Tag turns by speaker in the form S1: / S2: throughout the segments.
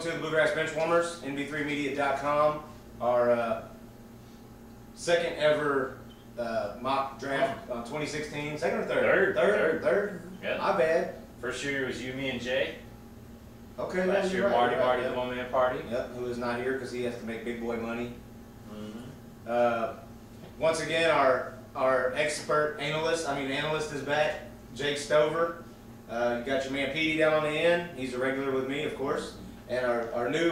S1: to the Bluegrass Benchwarmers, NB3media.com. Our second ever mock draft 2016. Second or third? Third.
S2: Yep.
S1: My bad.
S2: First year was you, me, and Jay.
S1: Okay.
S2: Last year,
S1: right,
S2: Marty, the one-man party.
S1: Yep, who is not here because he has to make big boy money.
S2: Mm-hmm.
S1: Once again, our expert analyst is back, Jake Stover. You got your man Petey down on the end. He's a regular with me, of course. And our new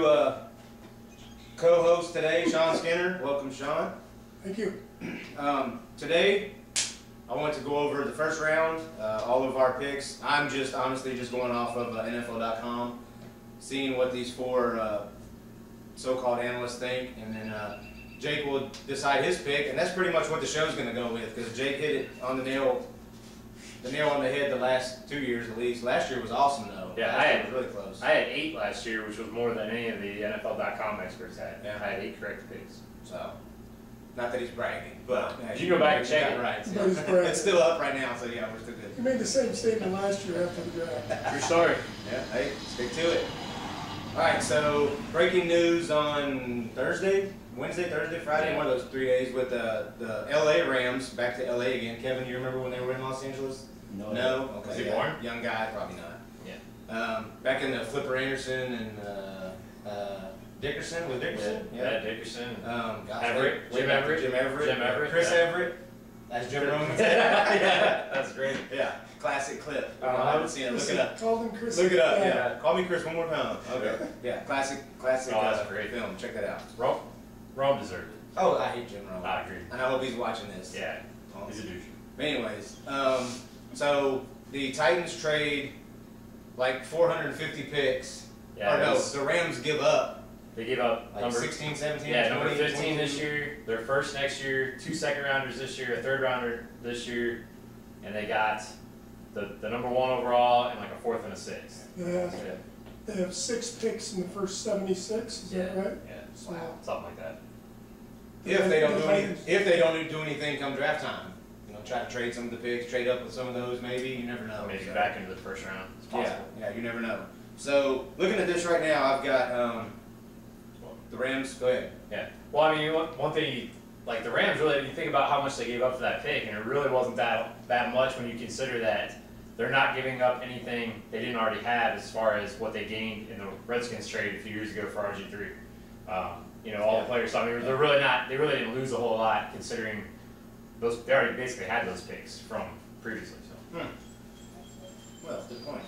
S1: co-host today, Sean Skinner. Welcome, Sean.
S3: Thank you.
S1: Today, I want to go over the first round, all of our picks. I'm just honestly just going off of NFL.com, seeing what these four so-called analysts think, and then Jake will decide his pick, and that's pretty much what the show's going to go with, because Jake hit it on the nail on the head the last 2 years at least. Last year was awesome though.
S2: Yeah,
S1: it was really close.
S2: I had 8 last year, which was more than any of the NFL.com experts had.
S1: Yeah.
S2: I had 8 correct picks.
S1: So, not that he's bragging, but
S2: if you go back and check it,
S1: right.
S3: But he's bragging.
S1: It's still up right now, so yeah, we're still good.
S3: You made the same statement last year after the draft.
S2: True story.
S1: Yeah, hey, stick to it. All right, so breaking news on Wednesday, Thursday, Friday,
S2: Yeah.
S1: one of those 3 days with the LA Rams back to LA again. Kevin, you remember when they were in Los Angeles?
S2: No.
S1: No? Okay.
S2: Was he
S1: yeah.
S2: born?
S1: Young guy, probably not.
S2: Yeah.
S1: Back in the Flipper Anderson and Dickerson, was Dickerson?
S2: Yeah, Dickerson.
S1: Gosh,
S2: Everett.
S1: Jim Everett. Chris Everett. That's Jim Roman.
S2: Yeah, that's great.
S1: Yeah, classic clip. I haven't seen it. Look it up.
S3: Called him Chris.
S1: Look it up. Yeah. Call me Chris one more time. Okay. Yeah, classic.
S2: Oh, that's great.
S1: Film. Check that out.
S2: Rome deserved it.
S1: Oh, I hate Jim Rome.
S2: I agree.
S1: And I hope he's watching this.
S2: Yeah, he's a douche.
S1: But anyways, so the Titans trade like 450 picks.
S2: Yeah,
S1: the Rams give up.
S2: They gave up
S1: Like
S2: number
S1: 16, 17,
S2: yeah,
S1: 20,
S2: number 15
S1: 22.
S2: this year, their first next year, 2 second-rounders this year, a third-rounder this year, and they got the number 1 overall and like a 4th and a 6th.
S3: Yeah. They have 6 picks in the first 76. Is that right?
S2: Yeah,
S3: Wow.
S2: something like that.
S1: If they don't do anything come draft time, try to trade some of the picks, trade up with some of those, maybe. You never know.
S2: Maybe back into the first round. It's possible.
S1: Yeah, you never know. So looking at this right now, I've got the Rams. Go ahead.
S2: Yeah. Well, I mean, one thing, like the Rams, really, you think about how much they gave up for that pick, and it really wasn't that much when you consider that they're not giving up anything they didn't already have as far as what they gained in the Redskins trade a few years ago for RG3. All the players. So, I mean, they really didn't lose a whole lot considering they already basically had those picks from previously. So.
S1: Well, good point.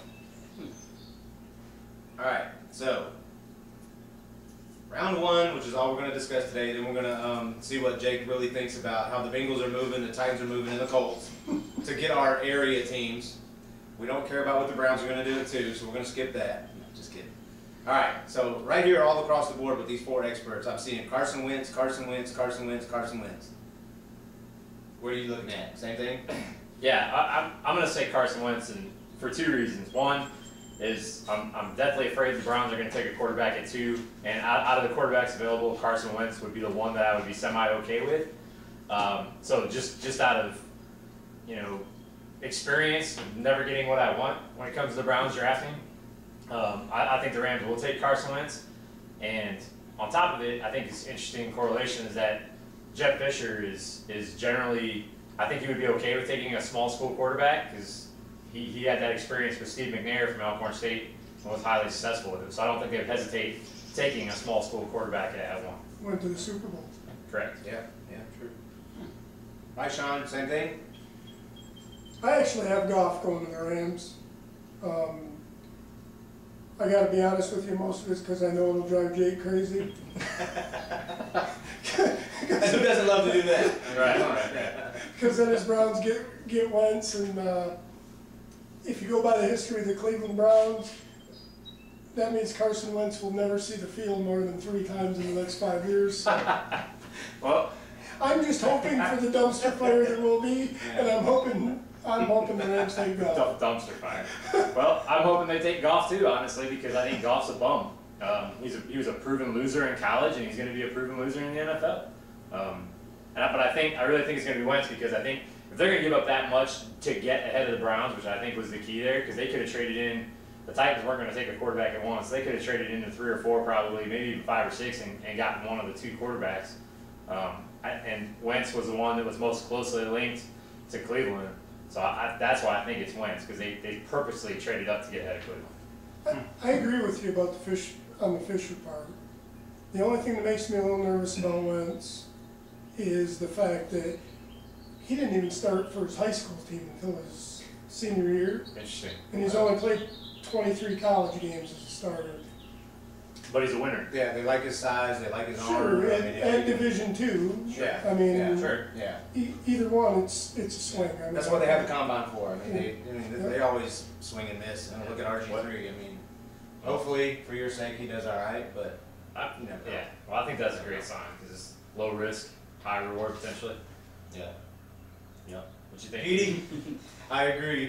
S1: All right, so round 1, which is all we're going to discuss today. Then we're going to see what Jake really thinks about how the Bengals are moving, the Titans are moving, and the Colts to get our area teams. We don't care about what the Browns are going to do too, so we're going to skip that. Just kidding. All right, so right here, all across the board with these 4 experts, I'm seeing Carson Wentz, Carson Wentz, Carson Wentz, Carson Wentz. What are you looking at? Same thing?
S2: Yeah, I'm going to say Carson Wentz, and for 2 reasons. One is I'm definitely afraid the Browns are going to take a quarterback at 2, and out of the quarterbacks available, Carson Wentz would be the one that I would be semi-okay with. So just out of experience, never getting what I want when it comes to the Browns drafting, I think the Rams will take Carson Wentz. And on top of it, I think it's interesting correlation is that Jeff Fisher is generally, I think he would be okay with taking a small school quarterback because he had that experience with Steve McNair from Alcorn State and was highly successful with him. So I don't think they would hesitate taking a small school quarterback at 1.
S3: Went to the Super Bowl.
S2: Correct.
S1: Yeah, true. All right, Sean, same thing?
S3: I actually have Goff going to the Rams. I got to be honest with you, most of it's because I know it'll drive Jake crazy.
S1: Who doesn't love to do that?
S2: Right.
S3: Because then his Browns get Wentz, and if you go by the history of the Cleveland Browns, that means Carson Wentz will never see the field more than 3 times in the next 5 years.
S2: Well,
S3: I'm just hoping for the dumpster fire there will be, and I'm hoping the Rams take Goff.
S2: Dumpster fire. Well, I'm hoping they take Goff too, honestly, because I think Goff's a bum. He was a proven loser in college, and he's going to be a proven loser in the NFL. But I really think it's going to be Wentz because I think if they're going to give up that much to get ahead of the Browns, which I think was the key there, because they could have traded in the Titans weren't going to take a quarterback at once. They could have traded into 3 or 4 probably, maybe even 5 or 6, and gotten one of the 2 quarterbacks. And Wentz was the one that was most closely linked to Cleveland. So that's why I think it's Wentz, because they purposely traded up to get ahead of Cleveland.
S3: I agree with you about on the Fisher part. The only thing that makes me a little nervous about Wentz is the fact that he didn't even start for his high school team until his senior year.
S2: Interesting.
S3: And he's only played 23 college games as a starter.
S2: But he's a winner.
S1: Yeah, they like his size, they like his arm.
S3: Sure,
S1: I mean,
S3: and Division II.
S1: Yeah.
S3: I mean,
S1: yeah,
S2: Sure.
S1: Yeah.
S3: Either one, it's a swing. I mean,
S1: That's what they have the combine for. I mean, they always swing and miss. And look at RG3. I mean, hopefully for your sake he does all right, but you never know.
S2: Yeah. Well, I think that's a great sign because it's low risk, high reward potentially.
S1: Yeah.
S2: Yeah. What you think?
S1: Petey, I agree.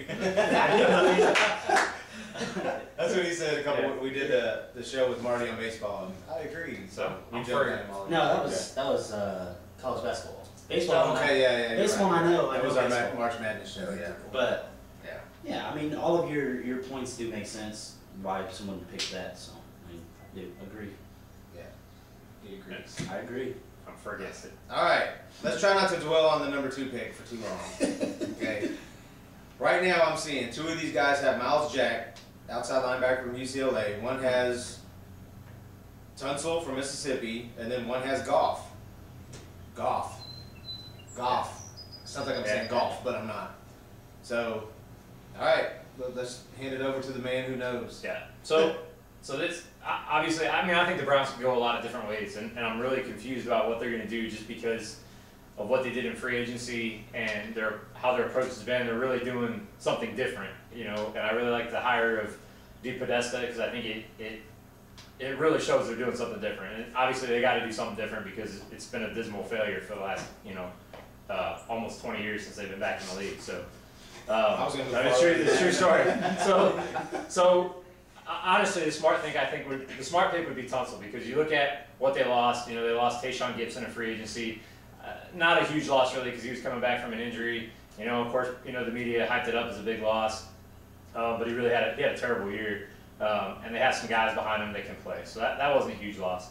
S1: That's what he said a couple.
S2: Yeah.
S1: We did the show with Marty on baseball, and I agree. So
S2: I'm
S1: we
S2: for
S1: joked
S2: it.
S1: at him all the
S4: No,
S1: time.
S4: that was college basketball.
S1: Oh,
S4: Baseball.
S1: okay, yeah. you're
S4: Baseball,
S1: right.
S4: I know.
S1: That
S4: I
S1: was
S4: know
S1: our
S4: baseball.
S1: March Madness show. Yeah.
S4: But
S1: Yeah.
S4: yeah, I mean, all of your points do make sense. Why someone picked that? So I mean, I do agree.
S1: Yeah. He agrees.
S4: I agree.
S2: I'm for against it.
S1: All right. Let's try not to dwell on the number 2 pick for too long. Okay. Right now, I'm seeing 2 of these guys have Miles Jack, outside linebacker from UCLA. One has Tunsil from Mississippi, and then one has Goff. Goff. Sounds like I'm saying golf, but I'm not. So, all right. Let's hand it over to the man who knows.
S2: Yeah. So this obviously, I mean, I think the Browns can go a lot of different ways, and I'm really confused about what they're going to do just because of what they did in free agency and how their approach has been. They're really doing something different, you know. And I really like the hire of DePodesta because I think it really shows they're doing something different. And obviously, they got to do something different because it's been a dismal failure for the last, almost 20 years since they've been back in the league. So. It's a true story. So honestly, the smart pick would be Tunsil because you look at what they lost. They lost Tayshaun Gibson in free agency. Not a huge loss really because he was coming back from an injury. Of course, the media hyped it up as a big loss, but he really had a terrible year. And they have some guys behind him that can play, so that wasn't a huge loss.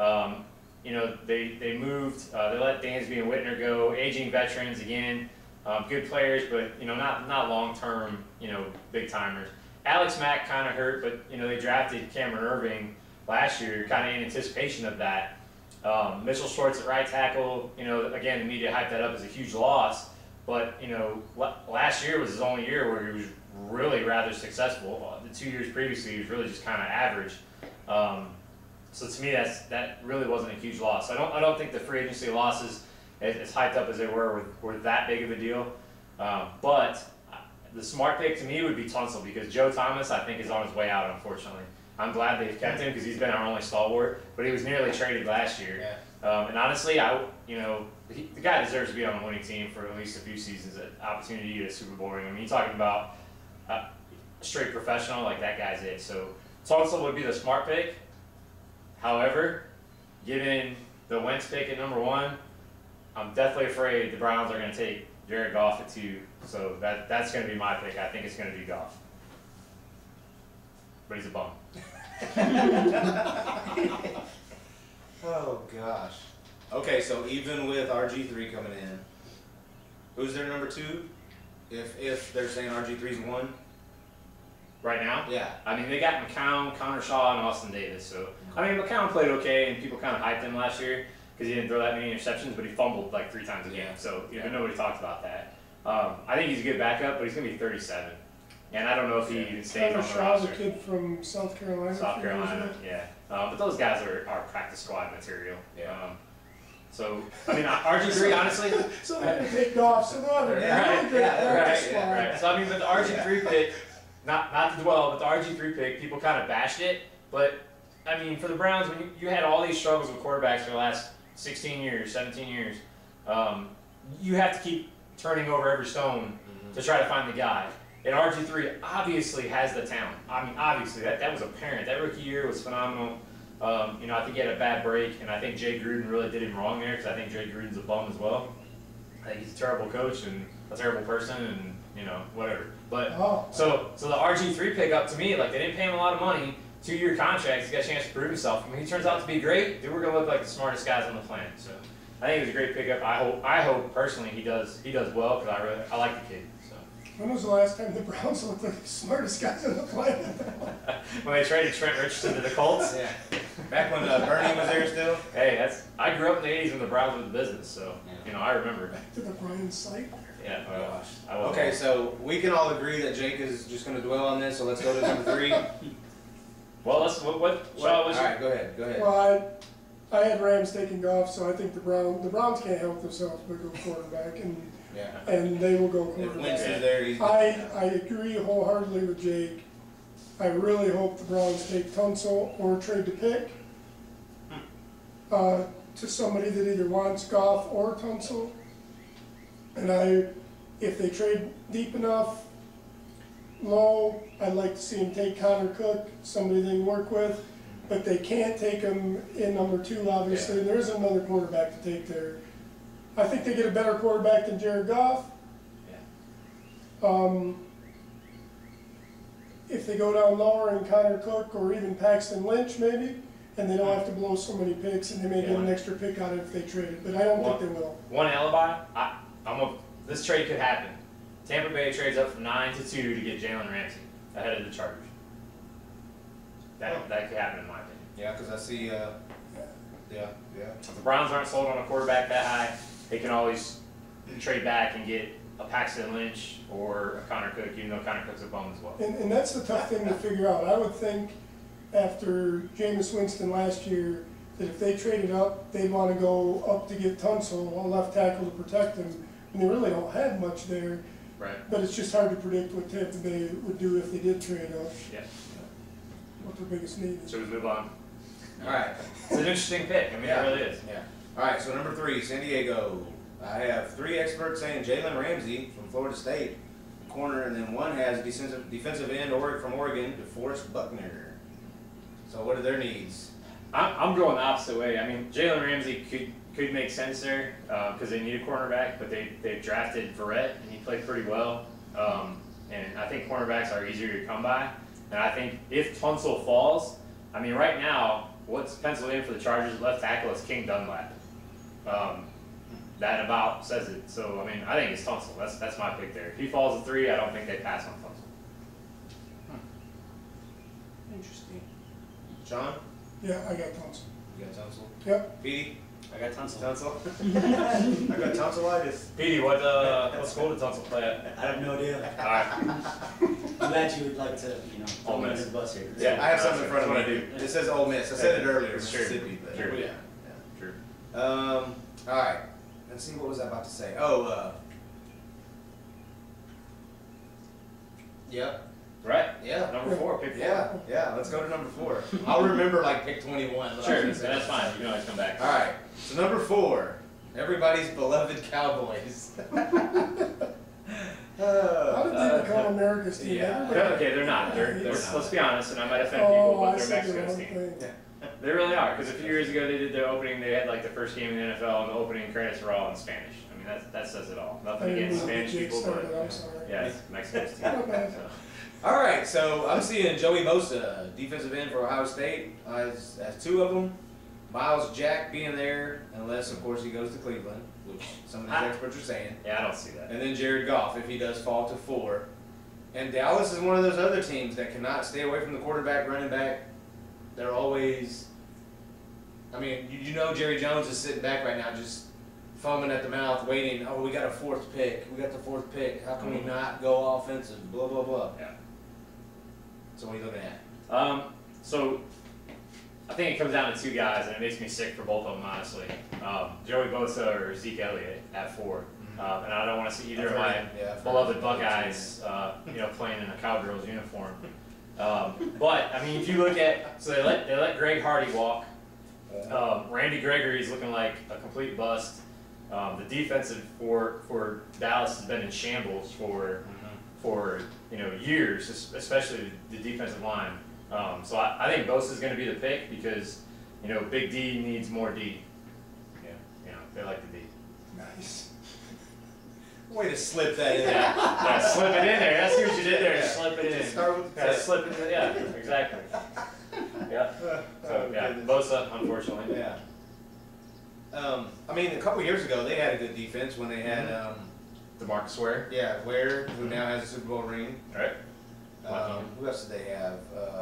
S2: They moved. They let Dansby and Whitner go, aging veterans again. Good players, but not long-term, big timers. Alex Mack kind of hurt, but they drafted Cameron Irving last year, kind of in anticipation of that. Mitchell Schwartz at right tackle, again the media hyped that up as a huge loss, but last year was his only year where he was really rather successful. The 2 years previously, he was really just kind of average. So to me, that really wasn't a huge loss. I don't think the free agency losses, as hyped up as they were that big of a deal. But the smart pick to me would be Tunsil because Joe Thomas, I think, is on his way out, unfortunately. I'm glad they've kept him because he's been our only stalwart, but he was nearly traded last year. Yeah. And honestly, the guy deserves to be on a winning team for at least a few seasons, an opportunity to get a Super Bowl ring. I mean, you're talking about a straight professional, like that guy's it. So Tunsil would be the smart pick. However, given the Wentz pick at number 1, I'm definitely afraid the Browns are going to take Jared Goff at 2, so that's going to be my pick. I think it's going to be Goff. But he's a bum.
S1: Oh, gosh. Okay, so even with RG3 coming in, who's their number 2? If they're saying RG3's 1?
S2: Right now?
S1: Yeah.
S2: I mean, they got McCown, Connor Shaw, and Austin Davis. So, I mean, McCown played okay, and people kind of hyped him last year because he didn't throw that many interceptions, but he fumbled like 3 times a game. So, nobody talked about that. I think he's a good backup, but he's going to be 37. And I don't know if he even stays on the roster.
S3: The kid from South Carolina.
S2: South Carolina, yeah. But those guys are practice squad material.
S1: Yeah.
S2: So, I mean, RG3, honestly.
S3: So they picked off some other.
S2: Right. So, I mean, with the RG3 pick, not to dwell, but the RG3 pick, people kind of bashed it. But, I mean, for the Browns, when you had all these struggles with quarterbacks for the last 16 years, 17 years, you have to keep turning over every stone to try to find the guy. And RG3 obviously has the talent. I mean, obviously, that was apparent. That rookie year was phenomenal. I think he had a bad break, and I think Jay Gruden really did him wrong there because I think Jay Gruden's a bum as well. I think he's a terrible coach and a terrible person, and you know, whatever. But
S3: Oh.
S2: so the RG3 pickup to me, like they didn't pay him a lot of money, 2-year contract. He's got a chance to prove himself. When he turns out to be great, dude, we're gonna look like the smartest guys on the planet. So I think it was a great pickup. I hope personally he does well because I like the kid. So
S3: When was the last time the Browns looked like the smartest guys on the planet?
S2: when they traded Trent Richardson to the Colts,
S1: Yeah. Back when Bernie was there still.
S2: hey, I grew up in the '80s when the Browns were the business, so you know I remember.
S3: To the Brian site.
S2: Yeah, well,
S1: Gosh.
S2: I will.
S1: Okay, so we can all agree that Jake is just going to dwell on this. So let's go to number 3.
S2: Well, let's what
S1: All
S2: was
S1: right, go ahead. Go ahead.
S3: Well, I had Rams taking Goff, so I think the Browns can't help themselves but go quarterback,
S1: Yeah.
S3: and they will go
S1: If Wentz
S3: quarterback.
S1: is there, he's.
S3: I agree wholeheartedly with Jake. I really hope the Browns take Tunsil or trade the pick to somebody that either wants Goff or Tunsil. And if they trade deep enough, low, I'd like to see him take Connor Cook, somebody they can work with. But they can't take him in number 2, obviously. There isn't another quarterback to take there. I think they get a better quarterback than Jared Goff. If they go down lower and Connor Cook or even Paxton Lynch maybe, and they don't have to blow so many picks, and they may get an extra pick out of it if they trade it, but I don't think they will.
S2: one alibi. This trade could happen. Tampa Bay trades up from 9 to 2 to get Jalen Ramsey ahead of the Chargers. That could happen in my opinion.
S1: Yeah, because I see. Yeah.
S2: If the Browns aren't sold on a quarterback that high, they can always trade back and get a Paxton Lynch or a Connor Cook, even though Connor Cook's a bum as well.
S3: And that's the tough thing to figure out. I would think after Jameis Winston last year, that if they traded up, they'd want to go up to get Tunsil, a left tackle to protect him. And they really don't have much there.
S2: Right.
S3: But it's just hard to predict what Tampa Bay would do if they did trade up,
S2: Yeah.
S3: what their biggest need is.
S2: So we move on.
S1: All right.
S2: It's an interesting pick. I mean,
S1: Yeah.
S2: it really is.
S1: Yeah. All right. So number 3, San Diego. I have 3 experts saying Jalen Ramsey from Florida State, corner, and then one has defensive end from Oregon, DeForest Buckner. So what are their needs?
S2: I'm going the opposite way. I mean, Jalen Ramsey could make sense there because they need a cornerback, but they drafted Verrett and he played pretty well. And I think cornerbacks are easier to come by. And I think if Tunsil falls, I mean, right now, what's penciled in for the Chargers left tackle is King Dunlap. That about says it. So, I mean, I think it's Tunsil. That's my pick there. If he falls to 3, I don't think they pass on Tunsil.
S1: Interesting. John?
S3: Yeah, I got Tunsil.
S1: You got Tunsil?
S3: Yep.
S1: Petey?
S4: I got Tunsil.
S1: Tunsil? I got Tonsillitis.
S2: Petey, what school did Tunsil play at?
S4: I have no idea.
S2: All right.
S4: I'm glad you would like to,
S2: Ole
S4: throw me
S2: Miss.
S4: under the bus here.
S2: Yeah.
S1: I have something in front
S2: That's
S1: of me.
S2: what I do.
S1: It says Ole Miss. I said it earlier,
S2: It's true.
S1: Mississippi, but
S2: True.
S1: yeah.
S2: True.
S1: All right. Let's see, what was I about to say? Yep.
S2: Right?
S1: Yeah.
S2: Number 4, pick 4.
S1: Yeah. Let's go to number 4. I'll remember like pick 21. what I was
S2: Sure,
S1: gonna say.
S2: that's fine. You can always come back.
S1: All right. So number 4, everybody's beloved Cowboys.
S3: How did they become America's team?
S1: yeah.
S3: Everybody-
S2: Okay, they're not.
S1: They're
S2: Let's be honest, and I might offend
S3: Oh,
S2: people,
S3: I
S2: but they're
S3: said the
S2: Mexico's
S3: wrong
S2: team.
S3: thing.
S2: They really are, because a few years ago they did the opening, they had like the first game in the NFL, and the opening credits were all in Spanish. I mean, that says it all.
S3: I
S2: Nothing
S3: didn't
S2: against
S3: know
S2: Spanish
S3: Jake
S2: people,
S3: started,
S2: but
S3: I'm sorry.
S2: yeah, it's Mexico's team.
S3: Not bad.
S2: So.
S1: All right. So I'm seeing Joey Bosa, defensive end for Ohio State, as 2 of them. Miles Jack being there, unless of course he goes to Cleveland, which some of these experts are saying.
S2: Yeah, I don't see that.
S1: And then Jared Goff, if he does fall to 4. And Dallas is one of those other teams that cannot stay away from the quarterback, running back. They're always, I mean, you know Jerry Jones is sitting back right now just foaming at the mouth, waiting, oh, we got a 4th pick. We got the 4th pick. How can we not go offensive? Blah, blah, blah.
S2: Yeah.
S1: So what are you looking at?
S2: So I think it comes down to 2 guys, and it makes me sick for both of them, honestly. Joey Bosa or Zeke Elliott at 4. And I don't want to see either of my beloved Buckeyes, playing in a Cowgirls uniform. But I mean, if you look at, so they let Greg Hardy walk. Randy Gregory is looking like a complete bust. The defensive for Dallas has been in shambles for years, especially the defensive line. So I think Bosa is going to be the pick because Big D needs more D. Yeah, they like the D.
S3: Nice.
S1: Way to slip that in.
S2: Yeah, slip it in there. That's what you did there.
S1: Yeah.
S2: Slip it in.
S1: Start with the
S2: Yeah,
S1: tip.
S2: slip it in. Yeah, exactly. Yeah. So yeah, Bosa, unfortunately.
S1: Yeah. I mean, a couple years ago, they had a good defense when they had,
S2: DeMarcus Ware.
S1: yeah, Ware, who now has a Super Bowl ring.
S2: Right.
S1: Who else did they have?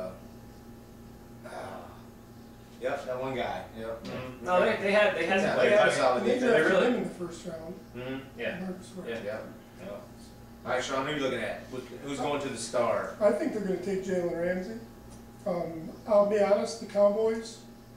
S1: Yep, that one guy. Yep.
S2: No, they had
S1: Yeah,
S2: they
S1: they
S2: had
S1: had solid
S3: They
S1: defense.
S3: drafted
S2: really-
S3: him in the first round.
S2: yeah.
S3: Marcus Ware.
S2: Yeah.
S1: Yep. All right, Sean, who are you looking at? Who's going to the star?
S3: I think they're gonna take Jalen Ramsey. I'll be honest, the Cowboys,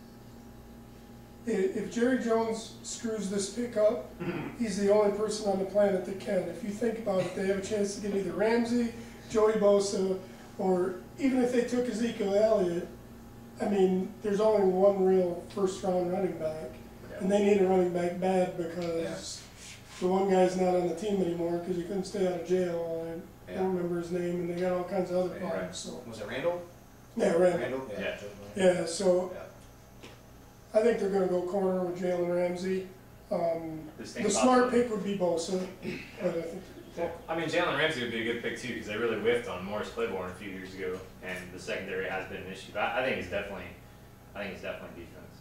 S3: if Jerry Jones screws this pick up, he's the only person on the planet that can. If you think about it, they have a chance to get either Ramsey, Joey Bosa, or even if they took Ezekiel Elliott, I mean, there's only one real first-round running back, and they need a running back bad because the one guy's not on the team anymore because he couldn't stay out of jail. I don't remember his name, and they got all kinds of other problems. So
S1: Was it Randall?
S3: yeah, Randall.
S1: Randall?
S2: Yeah.
S3: Yeah, so
S1: Yeah.
S3: I think they're going to go corner with Jalen Ramsey.
S2: Just think
S3: The
S2: about
S3: smart
S2: the-
S3: pick would be Bosa, but I think.
S2: Well, I mean, Jalen Ramsey would be a good pick too because they really whiffed on Morris Claiborne a few years ago, and the secondary has been an issue. But I think it's definitely defense.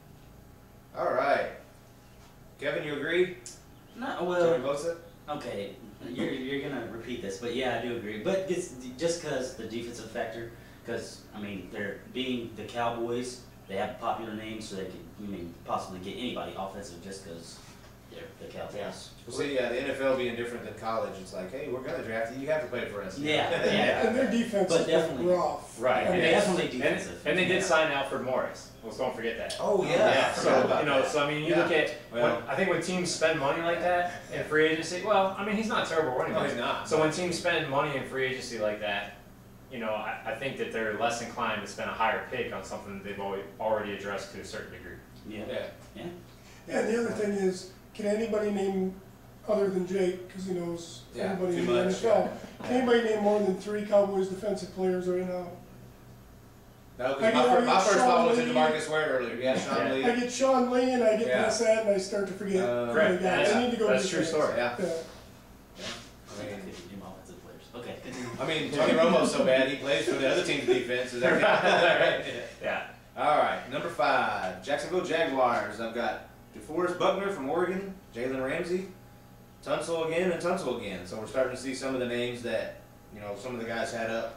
S1: All right. Kevin, you agree?
S4: No,
S1: Joey
S4: well,
S1: Bosa?
S4: okay, you're gonna repeat this, but yeah, I do agree. But it's just because the defensive factor, because I mean, they're being the Cowboys, they have a popular name, so they can possibly get anybody offensive just because they're the Cowboys.
S1: Yeah. Well, see, the NFL being different than college, it's like, hey, we're gonna draft you. You have to play for us.
S4: Yeah,
S3: And their defense
S4: But
S3: is
S4: definitely.
S3: rough.
S2: Right.
S3: I mean,
S2: And
S4: definitely
S2: and-
S4: defensive.
S2: And they did
S4: Yeah.
S2: sign Alfred Morris. Let's don't forget that.
S1: Oh yeah.
S2: Yeah,
S1: I forgot
S2: so
S1: about
S2: you know,
S1: that.
S2: so I mean, you
S1: Yeah.
S2: look at
S1: Well-
S2: I think when teams spend money like that in free agency, well, I mean, he's not a terrible running
S1: No,
S2: back.
S1: he's not.
S2: So when teams spend money in free agency like that, you know, I think that they're less inclined to spend a higher pick on something that they've already addressed to a certain degree.
S4: Yeah.
S1: Yeah.
S3: And the other thing is, can anybody name, other than Jake, because he knows
S1: Yeah,
S3: everybody
S1: too
S3: in the
S1: much,
S3: NFL, can anybody name more than 3 Cowboys defensive players right now?
S1: No,
S3: I
S1: because
S3: get-
S1: my first
S3: Sean
S1: thought was
S3: Lee.
S1: into Marcus Ware earlier. Yeah, Sean
S2: Yeah.
S1: Lee.
S3: I get Sean Lee and I get
S1: Yeah.
S3: past that and I start to forget other
S2: Correct.
S3: guys.
S1: Yeah.
S3: I need to go
S2: That's a true
S3: defense.
S2: story.
S1: Yeah.
S3: Yeah.
S1: I mean,
S4: Name offensive players. Okay, continue.
S1: I mean, Tony Romo's so bad he plays for the other team's defense. Is that right?
S2: Yeah.
S1: All right, number 5, Jacksonville Jaguars. I've got DeForest Buckner from Oregon, Jalen Ramsey, Tunsil again, and Tunsil again. So we're starting to see some of the names that, you know, some of the guys had up.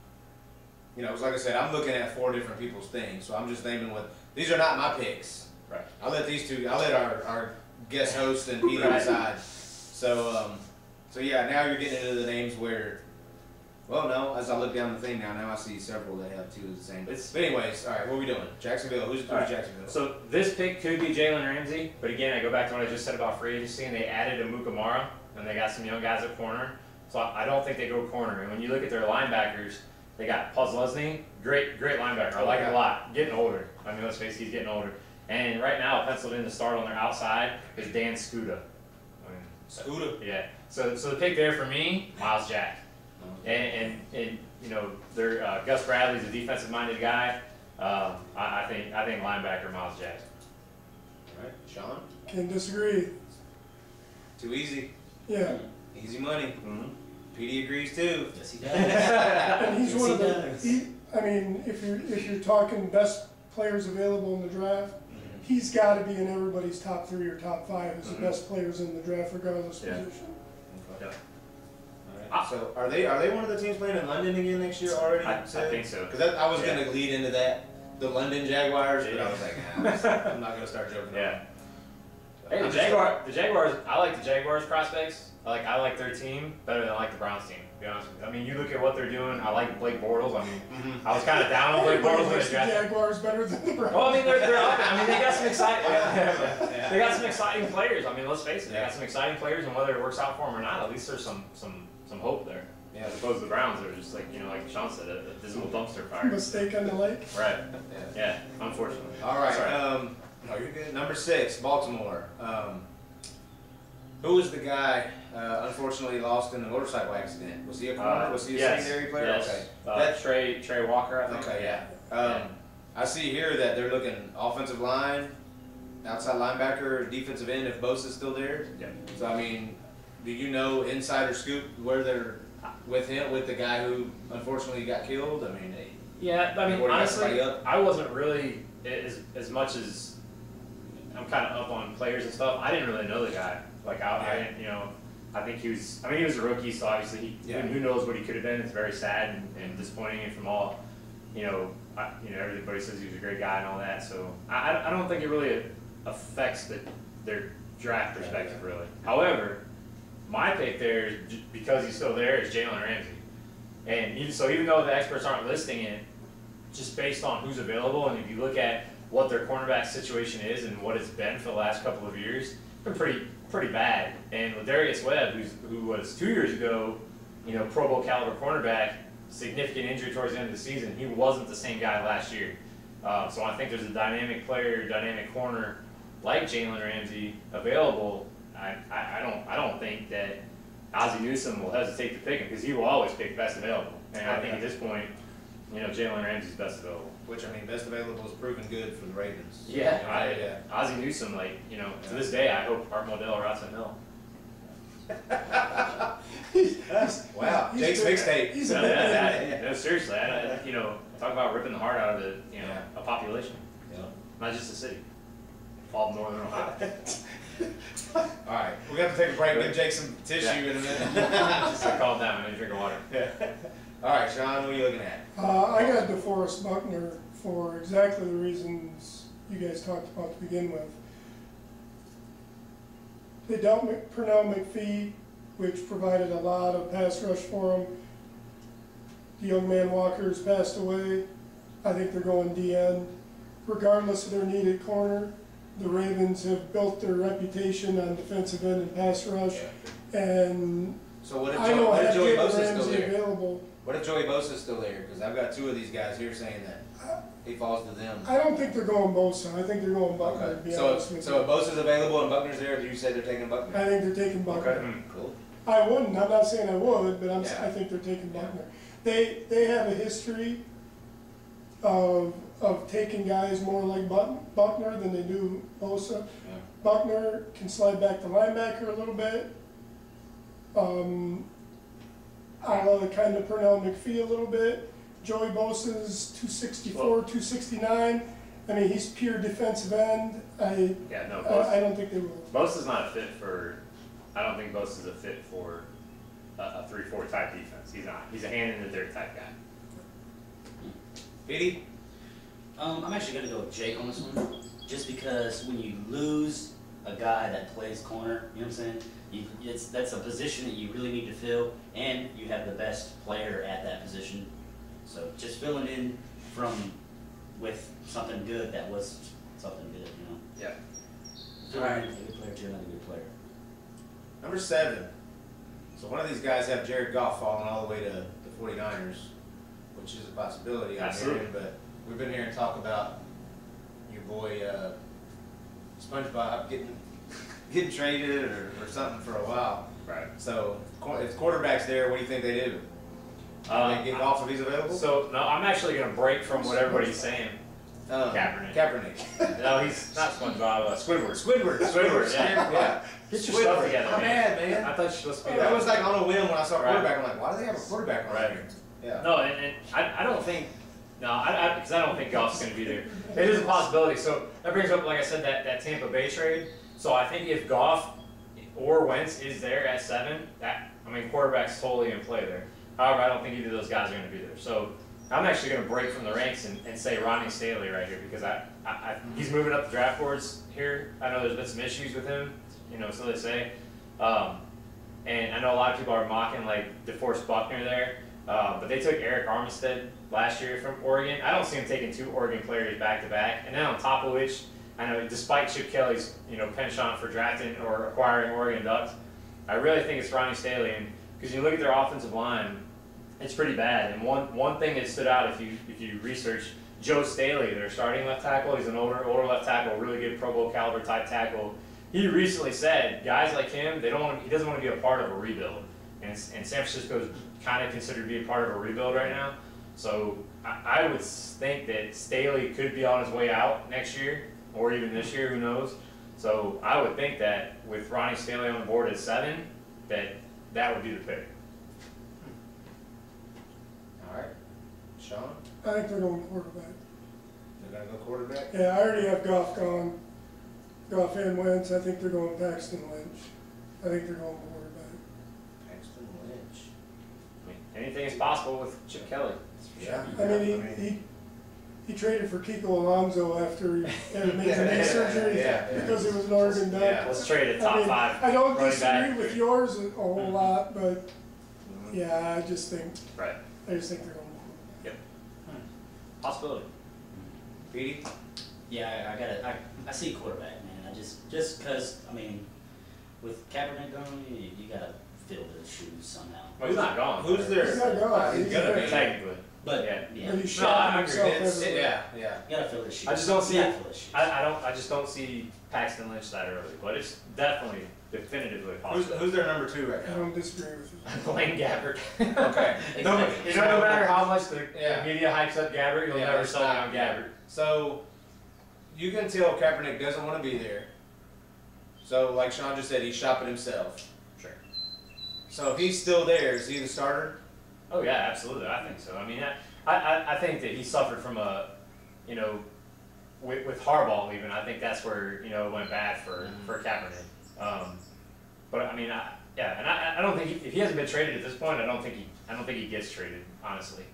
S1: You know, 'cause like I said, I'm looking at 4 different people's things, so I'm just naming what, these are not my picks.
S2: Right.
S1: I'll let our guest host and Petey
S2: Right.
S1: decide. So, so yeah, now you're getting into the names where, well, no, as I look down the thing now I see several that have 2 of the same. But anyways, all right, what are we doing? Jacksonville, who's
S2: All right.
S1: Jacksonville?
S2: So this pick could be Jalen Ramsey, but again, I go back to what I just said about free agency, and they added a Mukamara, and they got some young guys at corner. So I don't think they go corner. And when you look at their linebackers, they got Puzzlesny, great linebacker. I like him a lot. Getting older. I mean, let's face it, he's getting older. And right now, penciled in to start on their outside is Dan Skuda. I mean,
S1: Scooter.
S2: yeah. So the pick there for me, Miles Jack. And you know, their Gus Bradley's a defensive-minded guy. I think linebacker Miles Jack.
S1: All right, Sean.
S3: Can't disagree.
S1: Too easy.
S3: Yeah.
S1: Easy money.
S2: Mm-hmm.
S1: Petey agrees too.
S4: Yes, he does.
S3: And he's
S4: Yes,
S3: one
S4: he
S3: of the,
S4: does.
S3: I mean, if you're talking best players available in the draft, he's got to be in everybody's top 3 or top 5 as the best players in the draft, regardless of
S2: Yeah.
S3: position.
S2: Yeah.
S1: All right. So are they one of the teams playing in London again next year already?
S2: I think so.
S1: Because I was going to lead into that, the London Jaguars, but I was like, nah, I'm not going to start joking.
S2: Yeah.
S1: About
S2: Hey,
S1: it.
S2: the Jaguars. I like the Jaguars prospects. I like their team better than I like the Browns team. To be honest with you. I mean, you look at what they're doing. I like Blake Bortles. I mean, I was kind of down on Blake
S3: Everybody
S2: Bortles when
S3: likes
S2: they
S3: the
S2: drafted.
S3: Jaguars better than the Browns.
S2: Well, I mean, they're up. I mean, they got some exciting.
S1: Yeah.
S2: They got some exciting players. I mean, let's face it. They got some exciting players, and whether it works out for them or not, at least there's some hope there.
S1: Yeah.
S2: As opposed to the Browns, they're just like like Sean said, a visible dumpster fire.
S3: Mistake on the lake.
S2: Right.
S1: Yeah.
S2: Yeah. Unfortunately.
S1: All right.
S2: Sorry.
S1: No, you're good. Number 6, Baltimore. Who was the guy? Unfortunately, lost in the motorcycle accident. Was he a corner? Was he a
S2: yes,
S1: secondary player?
S2: Yes.
S1: Okay.
S2: Trey Walker, I think.
S1: Okay. Yeah.
S2: Yeah.
S1: I see here that they're looking offensive line, outside linebacker, defensive end if Bosa's still there.
S2: Yeah.
S1: So I mean, do you know insider scoop where they're with him, with the guy who unfortunately got killed? I mean,
S2: Yeah, I mean,
S1: Before he got
S2: honestly,
S1: somebody up?
S2: I wasn't really as much as I'm kind of up on players and stuff. I didn't really know the guy. Like I didn't, you know, I think he was. I mean, he was a rookie, so obviously who knows what he could have been. It's very sad and disappointing, and from all, everybody says he was a great guy and all that. So I don't think it really affects their draft perspective really. However, my pick there, because he's still there, is Jalen Ramsey. And even though the experts aren't listing it, just based on who's available, and if you look at what their cornerback situation is and what it's been for the last couple of years, it's been pretty bad. And with Darius Webb, who was 2 years ago, Pro Bowl caliber cornerback, significant injury towards the end of the season, he wasn't the same guy last year. So I think there's a dynamic player, dynamic corner like Jalen Ramsey available. I don't think that Ozzie Newsome will hesitate to pick him because he will always pick best available. And I think at this point, Jalen Ramsey's best available.
S1: which I mean, best available is proven good for the Ravens.
S2: Yeah, Ozzie Newsome, to this day, I hope Art Modell rots him Hill.
S1: Wow, Jake's mixtape.
S3: He's a big man.
S2: No, seriously, talk about ripping the heart out of a population,
S1: Yeah.
S2: not just a city. All of Northern Ohio.
S1: All right, we have to take a break. Give Jake some tissue in a minute.
S2: Just calm down, I need to drink water.
S1: All right, Sean, what are you looking at?
S3: I got DeForest Buckner for exactly the reasons you guys talked about to begin with. They dealt Pernell McPhee, which provided a lot of pass rush for him. The young man Walker's passed away. I think they're going D-end. Regardless of their need at corner, the Ravens have built their reputation on defensive end and pass rush. And
S1: So what if,
S3: I know
S1: what if Joey
S3: Jalen
S1: Bosa's still
S3: Ramsey
S1: there?
S3: available.
S1: What if Joey Bosa's still there? Because I've got two of these guys here saying that he falls to them.
S3: I don't think they're going Bosa. I think they're going Buckner, to
S1: Okay.
S3: be
S1: So
S3: honest with
S1: if
S3: you.
S1: Bosa's available and Buckner's there, do you say they're taking Buckner?
S3: I think they're taking Buckner.
S2: Okay.
S1: Cool.
S3: I wouldn't. I'm not saying I would, but
S1: Yeah.
S3: I think they're taking Buckner. They have a history of taking guys more like Buckner than they do Bosa.
S1: Yeah.
S3: Buckner can slide back to linebacker a little bit. I love kind of Pernell McPhee a little bit. Joey Bosa's 264, 269. I mean, he's pure defensive end. I don't think they will.
S2: Bosa's not a fit for. I don't think Bosa's a fit for a 3-4 type defense. He's not. He's a hand in the dirt type guy.
S1: Petey?
S4: I'm actually going to go with Jake on this one, just because when you lose a guy that plays corner, you know what I'm saying? That's a position that you really need to fill, and you have the best player at that position. So just filling in with something good that was something good,
S2: Yeah.
S4: Alright, a good player to another good player.
S1: Number 7. So one of these guys have Jared Goff falling all the way to the 49ers, which is a possibility.
S2: Absolutely.
S1: But we've been hearing talk about your boy SpongeBob getting traded or something for a while.
S2: Right.
S1: So if quarterback's there, what do you think they do? They get Goff if he's available?
S2: So no, I'm actually going to break from what everybody's saying.
S1: Kaepernick.
S2: No, he's not SpongeBob. Squidward.
S1: Squidward.
S2: Yeah. Get your stuff together,
S1: My
S2: man.
S1: bad, man.
S2: I thought you were supposed to be.
S1: That was like on a whim when I saw
S2: Right.
S1: quarterback. I'm like, why do they have a quarterback on
S2: Right.
S1: here? Yeah.
S2: No, and I don't think. No, because I don't think Goff's going to be there. It is a possibility. So that brings up, like I said, that Tampa Bay trade. So I think if Goff or Wentz is there at 7, quarterback's totally in play there. However, I don't think either of those guys are going to be there. So I'm actually going to break from the ranks and say Ronnie Stanley right here because he's moving up the draft boards here. I know there's been some issues with him, so they say. And I know a lot of people are mocking like DeForest Buckner there, but they took Eric Armstead last year from Oregon. I don't see him taking 2 Oregon players back to back. And then on top of which, I know despite Chip Kelly's penchant for drafting or acquiring Oregon Ducks, I really think it's Ronnie Stanley. And because you look at their offensive line, it's pretty bad. And one thing that stood out if you research Joe Staley, their starting left tackle, he's an older left tackle, really good Pro Bowl caliber type tackle. He recently said guys like him, he doesn't want to be a part of a rebuild. And San Francisco is kind of considered to be a part of a rebuild right now. So I would think that Staley could be on his way out next year or even this year, who knows. So I would think that with Ronnie Stanley on the board at 7, that would be the pick.
S1: All right, Sean,
S3: I think they're going quarterback.
S1: they're gonna go quarterback.
S3: Yeah, I already have Goff gone. Goff and Wentz. I think they're going Paxton Lynch. I think they're going quarterback.
S1: Paxton Lynch.
S2: I mean, anything is possible with Chip Kelly. That's for
S1: Yeah.
S2: sure.
S3: I mean, he traded for Kiko Alonso after he had a major knee surgery
S1: Yeah.
S3: because he was an Oregon Duck.
S1: Yeah.
S2: Let's trade a top
S3: I mean,
S2: five.
S3: I don't
S2: running
S3: disagree
S2: back.
S3: with yours a whole
S2: Mhm.
S3: lot, but
S1: Mhm.
S3: yeah, I just think
S2: Right.
S3: they're going.
S2: Possibility.
S1: Petey?
S4: Yeah, I see quarterback, man. I just because I mean, with Kaepernick going, you gotta fill the shoes somehow.
S2: Well, he's not gone.
S1: Who's there?
S3: He's not gone.
S1: He's gonna be.
S2: Technically.
S4: But
S2: Yeah.
S4: yeah,
S3: But
S4: you
S3: he's
S2: No, I
S3: shot
S2: agree.
S3: himself
S1: It's,
S3: everywhere.
S1: yeah.
S4: gotta fill the shoes.
S2: I just don't see
S4: You
S2: it.
S4: gotta fill the shoes.
S2: I just don't see Paxton Lynch that early, but it's definitely definitively possible.
S1: Who's their number 2 right
S3: I
S1: now?
S3: don't disagree with you.
S2: Blaine Gabbert.
S1: Okay.
S2: No, you know, no matter how much the
S1: Yeah.
S2: media hypes up Gabbert, you'll
S1: Yeah,
S2: never
S1: it's
S2: sell me
S1: not.
S2: on Gabbert.
S1: So you can tell Kaepernick doesn't want to be there. So like Sean just said, he's shopping himself.
S2: Sure.
S1: So if he's still there, is he the starter?
S2: Oh yeah, absolutely. I think so. I mean, I think that he suffered from a, you know, with Harbaugh even. I think that's where it went bad for Kaepernick. But I mean, I don't think if he hasn't been traded at this point, I don't think he gets traded. Honestly,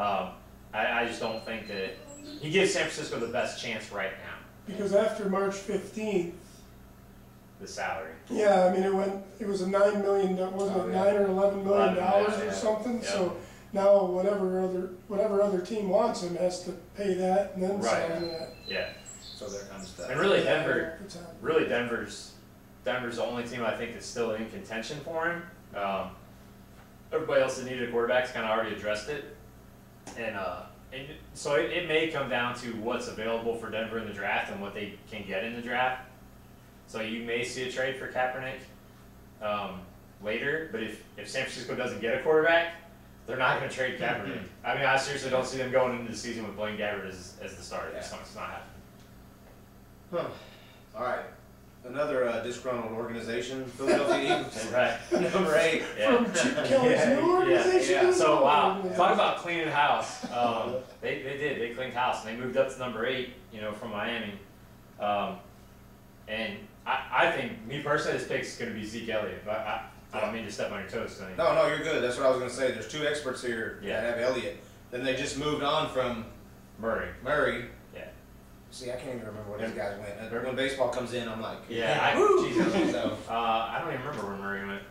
S2: I just don't think that he gives San Francisco the best chance right now.
S3: Because after March 15th,
S2: The salary.
S3: yeah, I mean, it was a $9 million, wasn't
S1: Oh,
S3: it
S1: yeah.
S3: $9 or $11 million
S2: Yeah,
S3: or
S2: yeah.
S3: something?
S2: Yeah.
S3: So now whatever other team wants him has to pay that and then
S2: Right.
S3: sign that.
S2: Yeah,
S1: So there comes stuff.
S2: and really Denver.
S3: It's happening.
S2: Really, Denver's the only team I think that's still in contention for him. Everybody else that needed a quarterback's kind of already addressed it, and so it may come down to what's available for Denver in the draft and what they can get in the draft. So you may see a trade for Kaepernick later, but if San Francisco doesn't get a quarterback, they're not going to trade Kaepernick. I mean, I seriously don't see them going into the season with Blaine Gabbert as the starter.
S1: Yeah.
S2: It's not happening.
S1: Huh. All right. Another disgruntled organization, Philadelphia Eagles.
S2: Right.
S1: Number 8.
S2: Yeah.
S3: From Chip Kelly's
S2: Yeah,
S3: new organization?
S1: yeah.
S3: to his
S2: So
S3: old
S2: wow,
S3: organization.
S2: talk about cleaning house. They cleaned house and they moved up to number 8, from Miami. And I think, me personally, this pick's going to be Zeke Elliott. But I don't mean to step on your toes, Tony.
S1: No, you're good. That's what I was going to say. There's 2 experts here
S2: Yeah.
S1: that have Elliott. Then they just moved on from
S2: Murray.
S1: Murray.
S2: Yeah.
S1: See, I can't even remember where these guys went. When baseball comes in, I'm like,
S2: Yeah.
S1: woo!
S2: Jesus.
S1: So,
S2: I don't even remember where Murray went.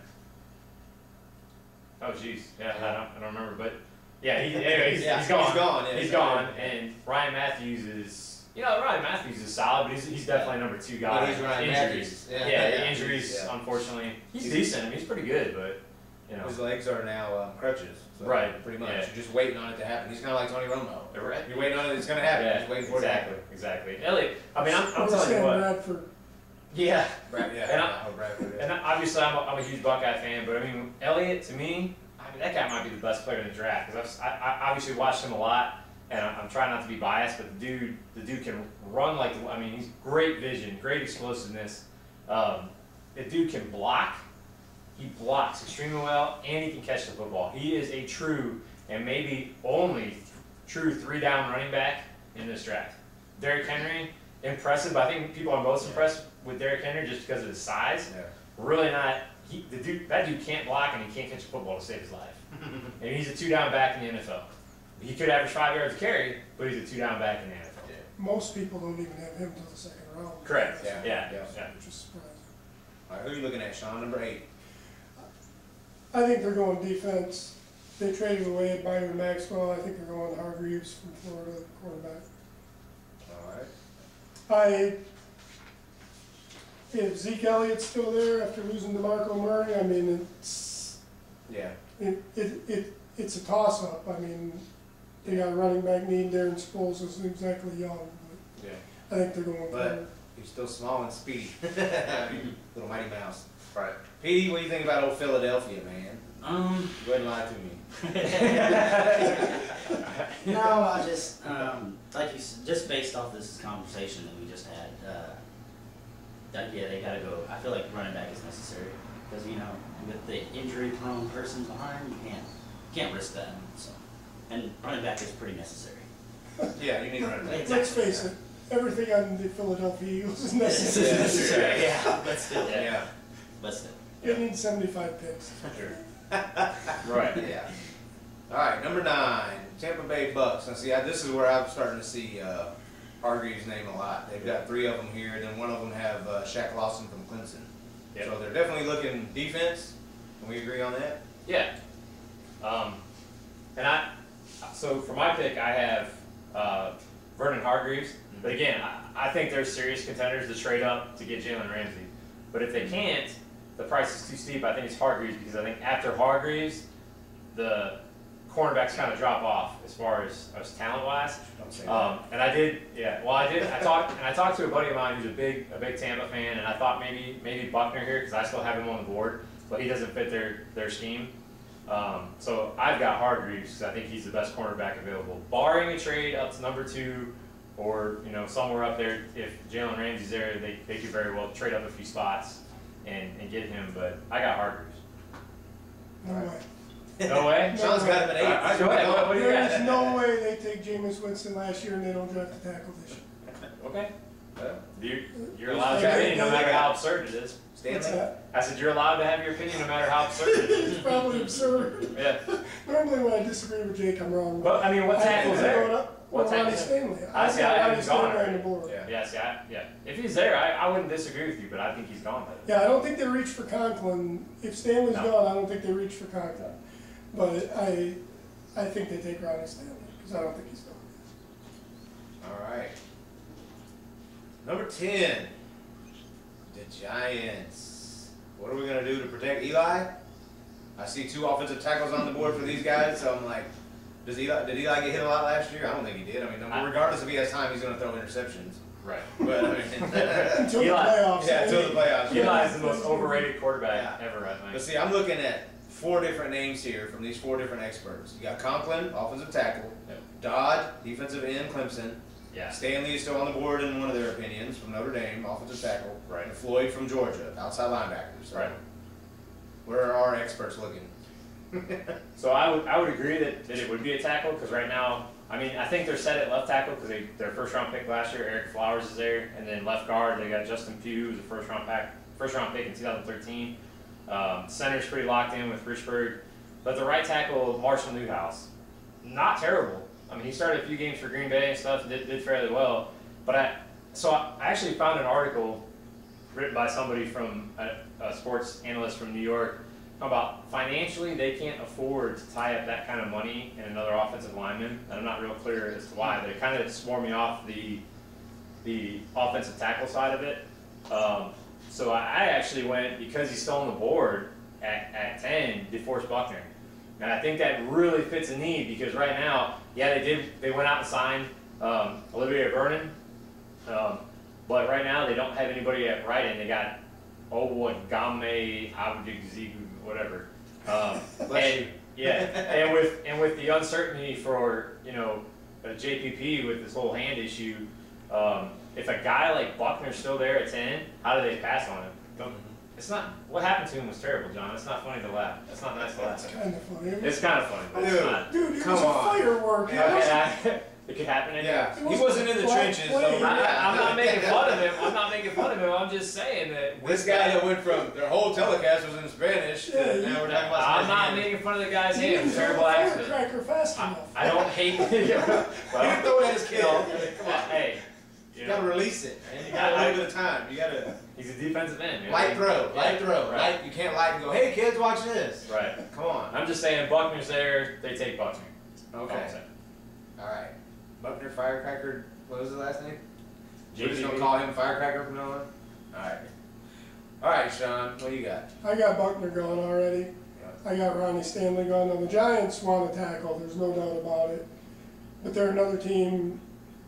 S2: Oh jeez. Yeah, I don't remember. But yeah, he's gone.
S1: He's gone. Yeah,
S2: He's gone. And Ryan Matthews is. Ryan Matthews is solid, but he's definitely number 2 guy.
S1: But he's Ryan
S2: Injuries.
S1: Matthews.
S2: Yeah, injuries.
S1: Yeah.
S2: Unfortunately, he's decent. I mean, he's pretty good, but
S1: His legs are now crutches. So
S2: Right,
S1: Pretty much.
S2: yeah.
S1: You're just waiting on it to happen. He's kind of like Tony Romo.
S2: Right.
S1: You're waiting on it. It's going to happen. You're just waiting for it to happen.
S2: Exactly. Elliot, I mean, I'm
S3: Or
S2: telling you
S3: Sam
S2: what.
S3: Bradford.
S2: Yeah.
S1: Brad, yeah.
S2: And
S1: I hope Bradford is.
S2: And obviously, I'm a huge Buckeye fan, but I mean, Elliott, to me, that guy might be the best player in the draft because I obviously watched him a lot, and I'm trying not to be biased, but the dude can run he's great vision, great explosiveness. The dude can block. He blocks extremely well, and he can catch the football. He is a true, and maybe only true 3-down running back in this draft. Derrick Henry, impressive, but I think people are most impressed with Derrick Henry just because of his size.
S1: Yeah.
S2: Really not. That dude can't block and he can't catch a football to save his life. And he's a 2-down back in the NFL. He could average 5 yards a carry, but he's a 2-down back in the NFL.
S1: Yeah.
S3: Most people don't even have him till the second round.
S2: Correct.
S1: Yeah.
S2: Yeah.
S3: Which is surprising.
S1: All right, who are you looking at, Sean? Number 8.
S3: I think they're going defense. They traded away Byron Maxwell. I think they're going Hargreaves from Florida, quarterback.
S1: All right.
S3: If Zeke Elliott's still there after losing DeMarco Murray, I mean,
S1: Yeah.
S3: it's a toss-up. I mean, they got a running back need. Darren Sproles isn't exactly young,
S1: Yeah.
S3: but I think they're going
S1: But
S3: for
S1: he's still small and speedy. Little Mighty Mouse.
S2: Right.
S1: Petey, what do you think about old Philadelphia, man? Go ahead and lie to me.
S4: No, I just like you said, just based off this conversation that we just had. They gotta go. I feel like running back is necessary. because with the injury-prone person behind, you can't risk that. So, and running back is pretty necessary.
S1: Yeah, you need to run it back.
S3: Let's face it, everything on the Philadelphia Eagles is
S4: This is
S3: necessary.
S4: necessary, yeah, but still,
S1: Yeah.
S4: but still.
S3: You need 75 picks.
S1: Sure.
S2: Right.
S1: Yeah. All right, number 9, Tampa Bay Bucks. Now, see, this is where I'm starting to see Hargreaves' name a lot. They've got 3 of them here, then one of them have Shaq Lawson from Clemson.
S2: Yep.
S1: So they're definitely looking defense. Can we agree on that?
S2: Yeah. So for my pick, I have Vernon Hargreaves. But again, I think they're serious contenders to trade up to get Jalen Ramsey. But if they can't, the price is too steep. I think it's Hargreaves because I think after Hargreaves, the cornerbacks kind of drop off as far as talent-wise.
S1: Don't say that.
S2: And I did, yeah. Well, I did. I talked to a buddy of mine who's a big Tampa fan, and I thought maybe Buckner here because I still have him on the board, but he doesn't fit their scheme. So I've got Hargreaves because I think he's the best cornerback available, barring a trade up to number 2, or somewhere up there. If Jalen Ramsey's there, they could very well trade up a few spots and get him. But I got Hargreaves.
S3: No way.
S2: No way.
S1: Sean's got him at 8.
S2: Go ahead. What do you got?
S3: There's no way they take Jameis Winston last year and they don't draft a tackle this year.
S2: Okay.
S1: Well,
S2: You're allowed your opinion no matter how absurd it is.
S3: What's
S1: Stanley?
S3: that?
S2: I said you're allowed to have your opinion no matter how absurd it is.
S3: It's probably absurd.
S2: Yeah.
S3: Normally when I disagree with Jake, I'm wrong.
S2: But I mean, what tackle's there?
S3: What
S2: What
S3: Ronnie
S2: tackle's
S3: Stanley.
S2: I see, I
S3: got
S2: have
S3: Ronnie
S2: him gone
S3: Stanley on the
S2: already.
S3: board.
S1: Yeah.
S2: Yeah, see, yeah. If he's there, I wouldn't disagree with you, but I think he's gone.
S3: Yeah, I don't think they reach for Conklin. If Stanley's
S2: No.
S3: gone, I don't think they reach for Conklin. But I think they take Ronnie Stanley because I don't think he's gone.
S1: All right. Number 10, the Giants. What are we going to do to protect Eli? I see 2 offensive tackles on the board for these guys, so I'm like, did Eli get hit a lot last year? I don't think he did. I mean, regardless if he has time, he's going to throw interceptions.
S2: Right.
S1: But I mean,
S3: Until the
S2: Eli-
S3: playoffs.
S1: yeah, until the playoffs.
S2: Eli is the most overrated quarterback
S1: Yeah.
S2: ever, I
S1: But
S2: think.
S1: see, I'm looking at 4 different names here from these 4 different experts. You got Conklin, offensive tackle.
S2: Yep.
S1: Dodd, defensive end, Clemson.
S2: Yeah.
S1: Stanley is still on the board in one of their opinions from Notre Dame, offensive tackle.
S2: Right.
S1: And Floyd from Georgia, outside linebacker. So
S2: Right.
S1: where are our experts looking?
S2: So I would agree that it would be a tackle because right now, I mean, I think they're set at left tackle because their first round pick last year, Eric Flowers is there, and then left guard they got Justin Pugh, who's a first round pick in 2013. Center's pretty locked in with Richburg, but the right tackle Marshall Newhouse, not terrible. I mean, he started a few games for Green Bay and stuff, did fairly well. But I actually found an article written by somebody from a sports analyst from New York about financially they can't afford to tie up that kind of money in another offensive lineman. And I'm not real clear as to why, but it kind of swore me off the offensive tackle side of it. So I actually went, because he's still on the board at 10, DeForest Buckner. And I think that really fits a need because right now, yeah, they went out and signed Olivier Vernon, but right now they don't have anybody at right end. They got Game Abdigzigu, whatever. And yeah, and with the uncertainty for JPP with this whole hand issue, if a guy like Buckner's still there at 10, how do they pass on him? It's not. What happened to him was terrible, John. It's not funny to laugh. It's not nice to laugh.
S3: It's kind of funny.
S2: It's kind of funny, but it's not.
S3: Dude, it
S1: Come
S3: was a
S1: on.
S3: firework. It wasn't-
S2: Okay, it could happen anywhere.
S1: Yeah,
S3: It
S1: he
S3: wasn't
S1: wasn't in the
S3: black
S1: trenches.
S3: play.
S1: So
S2: I'm not making fun of him. I'm not making fun of him. I'm just saying that
S1: This guy that went from their whole telecast was in Spanish.
S3: Yeah,
S1: to now we're talking about
S2: I'm not
S1: Spanish.
S2: making fun of the guy's
S3: He
S2: hand.
S3: didn't throw
S2: Terrible
S3: the
S2: accident.
S3: firecracker fast enough.
S2: I don't hate.
S1: He didn't throw it at his kid.
S2: Come on, hey.
S1: You gotta release it.
S2: And
S1: You
S2: you
S1: gotta
S2: gotta-
S1: a little bit of time. You gotta
S2: He's a defensive end. Man.
S1: light throw,
S2: Yeah,
S1: light throw,
S2: right.
S1: light. You can't light and go, hey kids, watch this.
S2: Right.
S1: Come on.
S2: I'm just saying, Buckner's there. They take Buckner.
S1: Okay. All right. Buckner Firecracker. What was his last name? We're just
S2: JPP.
S1: gonna call him Firecracker from now on. All right. All right, Sean. What do you got?
S3: I got Buckner gone already. I got Ronnie Stanley gone. Now the Giants want to tackle. There's no doubt about it. But they're another team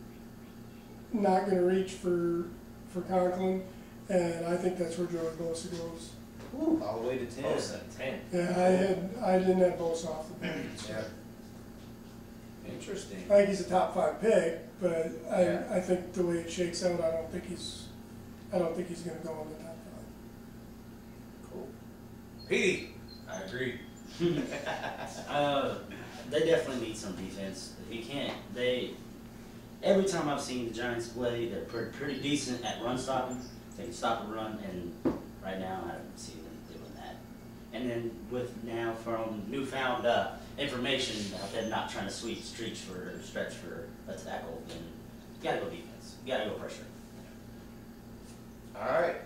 S3: not going to reach for Conklin, and I think that's where Joey Bosa goes.
S1: All the way to 10.
S2: Bosa at 10.
S3: Yeah, I didn't have Bosa off the board.
S1: Yeah. Interesting.
S3: I think he's a top 5 pick, but
S1: Yeah.
S3: I think the way it shakes out, I don't think he's going to go in the top 5.
S1: Cool. Petey, I agree.
S4: They definitely need some defense. You can't. Every time I've seen the Giants play, they're pretty decent at run stopping. They can stop a run, and right now I don't see them doing that. And then from newfound information about them not trying to stretch for a tackle, then you gotta go defense. You gotta go pressure.
S1: All right.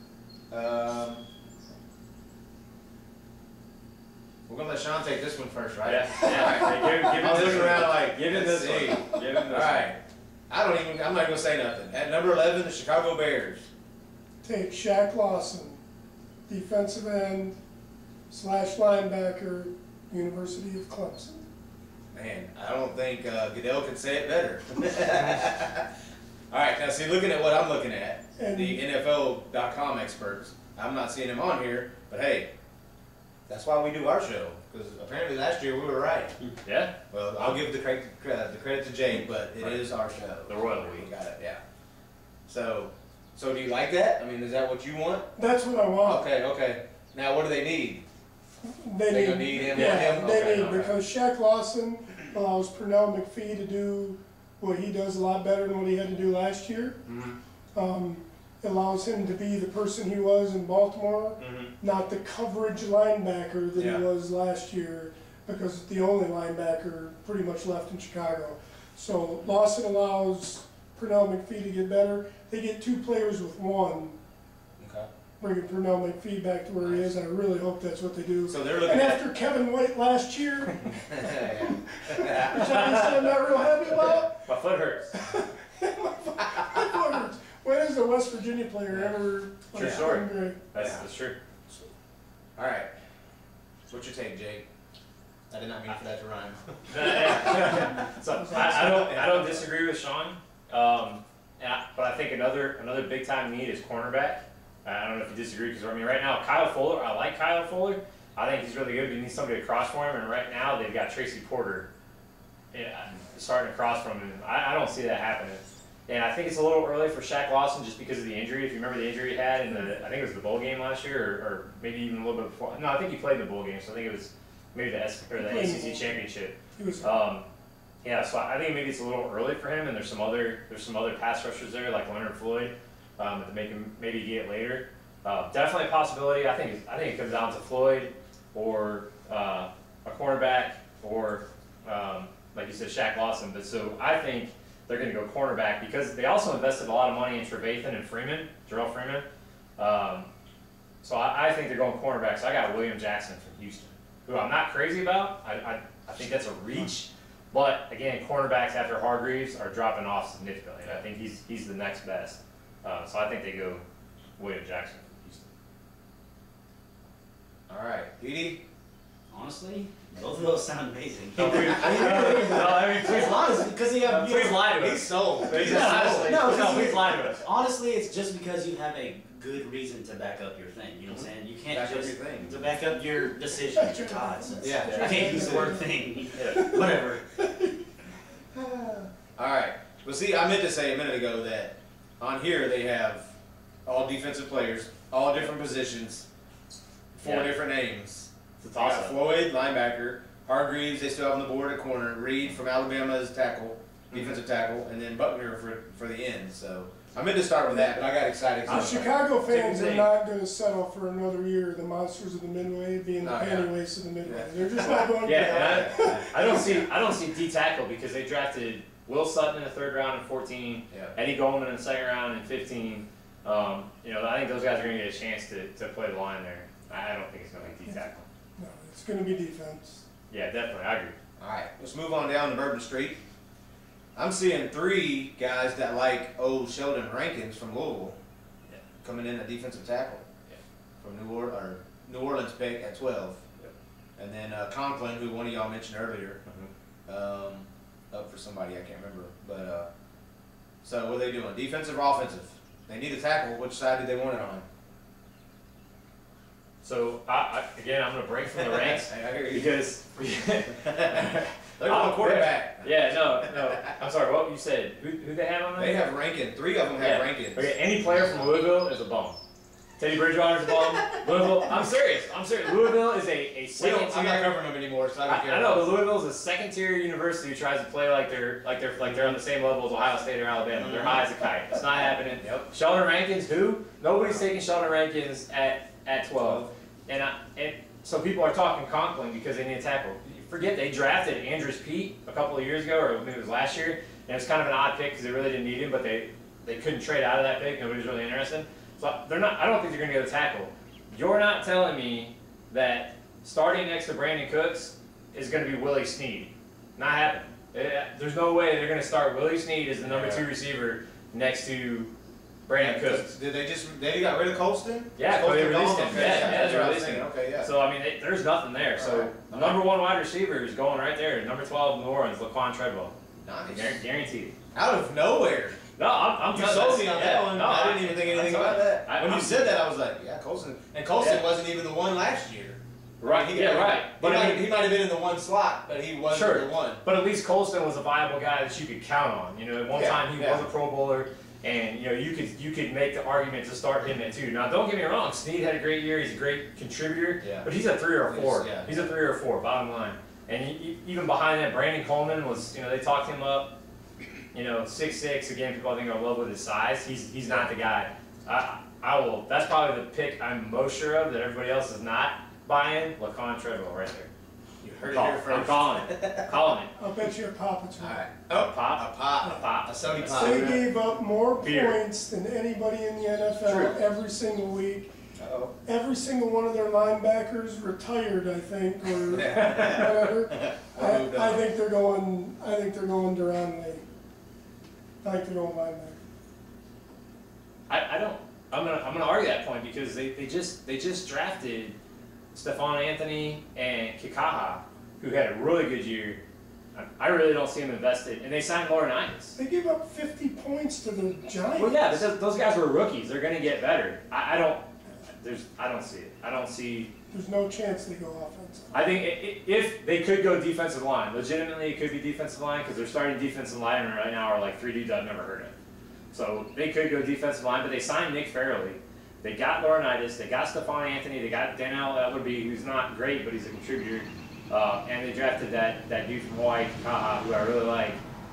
S1: We're gonna let Sean take this one first, right?
S2: Yeah. Hey, give
S1: I was
S2: him
S1: looking
S2: this
S1: around
S2: one.
S1: like,
S2: Give him
S1: let's
S2: this
S1: see.
S2: one. Give him this
S1: All right. I'm not gonna say nothing. At number 11, the Chicago Bears.
S3: Take Shaq Lawson, defensive end / linebacker, University of Clemson.
S1: Man, I don't think Goodell could say it better. All right, now see, looking at what I'm looking at,
S3: And-
S1: the NFL.com experts, I'm not seeing them on here, but hey, that's why we do our show, because apparently last year we were right.
S2: Yeah,
S1: Well, I'll give the credit to Jake, but it is our show.
S2: the Royal
S1: We
S2: Week.
S1: got it, yeah. So do you like that? I mean, is that what you want?
S3: That's what I want.
S1: Okay. Now, what do they need?
S3: They
S1: They gonna need him,
S3: Yeah,
S1: him?
S3: they
S1: Okay,
S3: need,
S1: all right.
S3: because Shaq Lawson allows Pernell McPhee to do what he does a lot better than what he had to do last year. It allows him to be the person he was in Baltimore, not the coverage linebacker that
S1: Yeah.
S3: he was last year, because the only linebacker pretty much left in Chicago. So Lawson allows Pernell McPhee to get better. They get 2 players with 1,
S1: Okay.
S3: bringing Pernell McPhee back to where he is. I really hope that's what they do.
S1: So they're looking
S3: And
S1: at.
S3: after Kevin White last year,
S1: Yeah.
S3: which I'm not real happy about,
S2: My foot hurts.
S3: when has a West Virginia player ever
S2: True story.
S3: been great?
S2: That's true.
S1: All right. What's your take, Jake? I did not mean for that to rhyme.
S2: So I don't disagree with Sean, but I think another big time need is cornerback. I don't know if you disagree because I mean right now Kyle Fuller, I like Kyle Fuller. I think he's really good, but you need somebody to cross for him. And right now they've got Tracy Porter starting to cross from him. I don't see that happening. And I think it's a little early for Shaq Lawson just because of the injury. If you remember the injury he had in I think it was the bowl game last year, or maybe even a little bit before. No, I think he played in the bowl game, so I think it was maybe the ACC championship.
S3: He was
S2: Yeah, so I think maybe it's a little early for him, and there's some other pass rushers there like Leonard Floyd that make him maybe get later. Definitely a possibility. I think it comes down to Floyd or a cornerback or like you said, Shaq Lawson. But so I think they're going to go cornerback because they also invested a lot of money in Trevathan and Jarrell Freeman. So I think they're going cornerback. So I got William Jackson from Houston, who I'm not crazy about. I think that's a reach. But again, cornerbacks after Hargreaves are dropping off significantly. And I think he's the next best. So I think they go William Jackson from Houston.
S1: All right, Petey.
S4: Honestly, both of those sound amazing.
S2: No, please lie to us.
S1: He's sold.
S2: Please lie to us.
S4: Honestly, it's just because you have a good reason to back up your thing. You know what I'm saying? You can't
S1: Back up
S4: just
S1: your thing.
S4: to back up your decisions, your odds.
S1: Yeah.
S4: I can't use the word thing.
S2: Yeah.
S4: Whatever.
S1: All right. Well, see, I meant to say a minute ago that on here they have all defensive players, all different positions, 4
S2: Yeah.
S1: different names.
S2: It's a
S1: They got
S2: toss-up.
S1: Floyd, linebacker. Hargreaves, they still have on the board at corner. Reed from Alabama as tackle, defensive tackle, and then Buckner for the end. So I meant to start with that, but I got excited.
S3: The Chicago fans are
S1: thing.
S3: not going to settle for another year of the monsters of the Midway being the
S1: Oh, yeah.
S3: panty waist of the Midway.
S1: Yeah.
S3: They're just not going to.
S2: Yeah, and I don't see D tackle because they drafted Will Sutton in the 3rd round in 14,
S1: Yeah.
S2: Eddie Goldman in the 2nd round in 15. I think those guys are going to get a chance to play the line there. I don't think it's going to be D tackle.
S3: No, it's going to be defense.
S2: Yeah, definitely, I agree.
S1: All right, let's move on down to Bourbon Street. I'm seeing 3 guys that like Sheldon Rankins from Louisville
S2: Yeah.
S1: coming in at defensive tackle
S2: Yeah.
S1: from New Orleans pick at 12.
S2: Yep.
S1: And then Conklin, who one of y'all mentioned earlier,
S2: Mm-hmm.
S1: up for somebody, I can't remember. But so what are they doing? Defensive or offensive? They need a tackle. Which side do they want it on?
S2: So again, I'm going to break from the ranks
S1: I hear you.
S2: because
S1: They're going quarterback.
S2: Yeah, no. I'm sorry. What you said? Who they have on there?
S1: They have Rankin. 3 of them have
S2: Yeah.
S1: Rankins.
S2: Okay, any player from Louisville is a bum. Teddy Bridgewater's a bum. Louisville, I'm serious. Louisville is a second tier.
S1: I'm not covering them anymore, so I don't care.
S2: I know, but Louisville is a second tier university who tries to play like they're on the same level as Ohio State or Alabama. They're high as a kite. It's not happening.
S1: Yep.
S2: Sheldon Rankins, who? Nobody's taking Sheldon Rankins at 12. And so people are talking Conklin because they need a tackle. Forget they drafted Andrews Pete a couple of years ago, or maybe it was last year, and it was kind of an odd pick because they really didn't need him, but they couldn't trade out of that pick. Nobody was really interested. So they're not. I don't think they're going to go tackle. You're not telling me that starting next to Brandon Cooks is going to be Willie Snead. Not happening. There's no way they're going to start Willie Snead as the number 2 receiver next to Brandon Cooks.
S1: Did they got rid of Colston?
S2: Yeah,
S1: Colston
S2: they released
S1: gone?
S2: him.
S1: Okay,
S2: Yeah,
S1: that's
S2: they
S1: what I was
S2: released
S1: thinking.
S2: him.
S1: Okay, yeah.
S2: So I mean, there's nothing there. So
S1: All right.
S2: number 1 wide receiver is going right there. Number 12 New Orleans, Laquan Treadwell.
S1: Nice.
S2: Guaranteed.
S1: Out of nowhere.
S2: No, I'm
S1: You
S2: telling
S1: sold me on that one.
S2: No,
S1: I didn't even think anything about that. When you
S2: I'm-
S1: said that, I was like, yeah, Colston. And Colston
S2: Yeah.
S1: wasn't even the one last year.
S2: Right. Right.
S1: But
S2: I mean,
S1: he might have been in the one slot, but he wasn't
S2: Sure.
S1: the one.
S2: But at least Colston was a viable guy that you could count on. You know, at one
S1: Yeah,
S2: time he
S1: yeah.
S2: was a Pro Bowler, and you know you could make the argument to start him at 2. Now, don't get me wrong, Snead had a great year. He's a great contributor,
S1: Yeah.
S2: but he's a 3 or a 4.
S1: Yeah.
S2: He's a 3 or a 4, bottom line. And even behind that, Brandon Coleman was, you know, they talked him up. You know, 6'6". Again, people I think are in love with his size. He's not the guy. I will. That's probably the pick I'm most sure of that everybody else is not buying. Laquan Treadwell right there.
S1: You heard it here first.
S2: I'm calling it. Calling it.
S3: I'll bet you a pop it's
S1: All
S3: right.
S1: right. Oh,
S2: Pop.
S1: a pop.
S2: A pop.
S1: A Sony
S2: A
S1: pop.
S3: They gave up more
S2: Beer.
S3: points than anybody in the NFL
S2: True.
S3: every single week.
S1: Uh-oh.
S3: Every single one of their linebackers retired, I think, or whatever. I think they're going. I think they're going Duran Lee. I think they're going linebacker.
S2: I don't. I'm gonna argue that point because they just drafted Stephon Anthony and Kikaha, who had a really good year. I really don't see them invested, and they signed Laurinaitis.
S3: They gave up 50 points to the Giants.
S2: Well, yeah, but those guys were rookies. They're gonna get better. I don't see it. I don't see.
S3: There's no chance they go offensive.
S2: I think if they could go defensive line, legitimately it could be defensive line because their starting defensive linemen right now are like 3 dudes I've never heard of. So they could go defensive line, but they signed Nick Fairley. They got Laurinaitis. They got Stephon Anthony. They got Daniel Ellerbe, who's not great, but he's a contributor. And they drafted that dude from Hawaii, Kikaha, who I really like.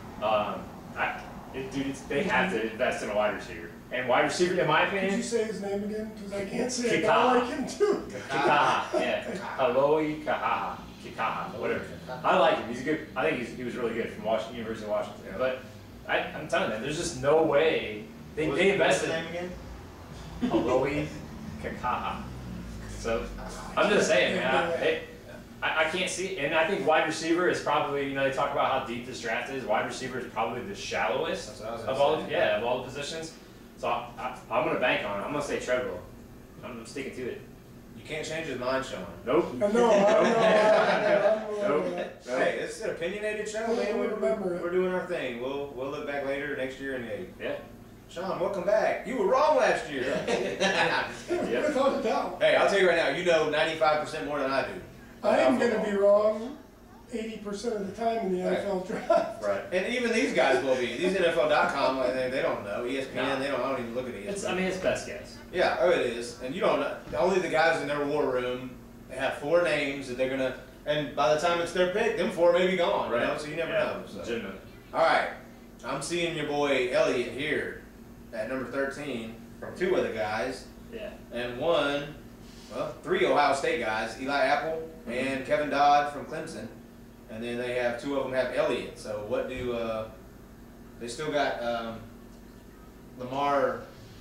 S2: They have to invest in a wide receiver. And wide receiver, in my
S3: Did you
S2: opinion,
S3: say his name again? Because I can't say it.
S2: Kikaha.
S3: I like him too.
S2: Kikaha, yeah, Alohi Kahaha, Kikaha, whatever. I like him. He's a good. I think he was really good from University of Washington.
S1: Yeah.
S2: But I'm telling you, there's just no way they
S1: What's his
S2: invested.
S1: name again?
S2: Alohi Kakaha. So I'm just saying, man. I can't see, and I think wide receiver is probably, you know, they talk about how deep this draft is. Wide receiver is probably the shallowest
S1: That's what I was
S2: of
S1: gonna
S2: all,
S1: say.
S2: of all the positions. So I'm gonna bank on it. I'm gonna say Treadwell. I'm sticking to it.
S1: You can't change his mind, Sean.
S2: Nope.
S3: I know.
S2: Nope.
S1: Hey, it's an opinionated show, man.
S3: We'll remember it.
S1: We're doing our thing. We'll look back later next year and hey,
S2: Yeah.
S1: Sean, welcome back. You were wrong last year.
S3: Without a doubt.
S1: Hey, I'll tell you right now, you know 95% more than I do.
S3: I am going to be wrong 80% of the time in the NFL draft.
S2: Right.
S1: And even these guys will be. These NFL.com, like, they don't know. ESPN,
S2: No.
S1: I don't even look at ESPN.
S2: It's best guess.
S1: Yeah, oh, it is. And you don't know. Only the guys in their war room, they have 4 names that they're going to, and by the time it's their pick, them 4 may be gone, you know, so you never know. So.
S2: Legitimate.
S1: All right, I'm seeing your boy Elliott here at number 13 from 2 other guys,
S2: Yeah.
S1: and 3 Ohio State guys, Eli Apple and Kevin Dodd from Clemson, and then they have 2 of them have Elliott. So what do they still got Lamar?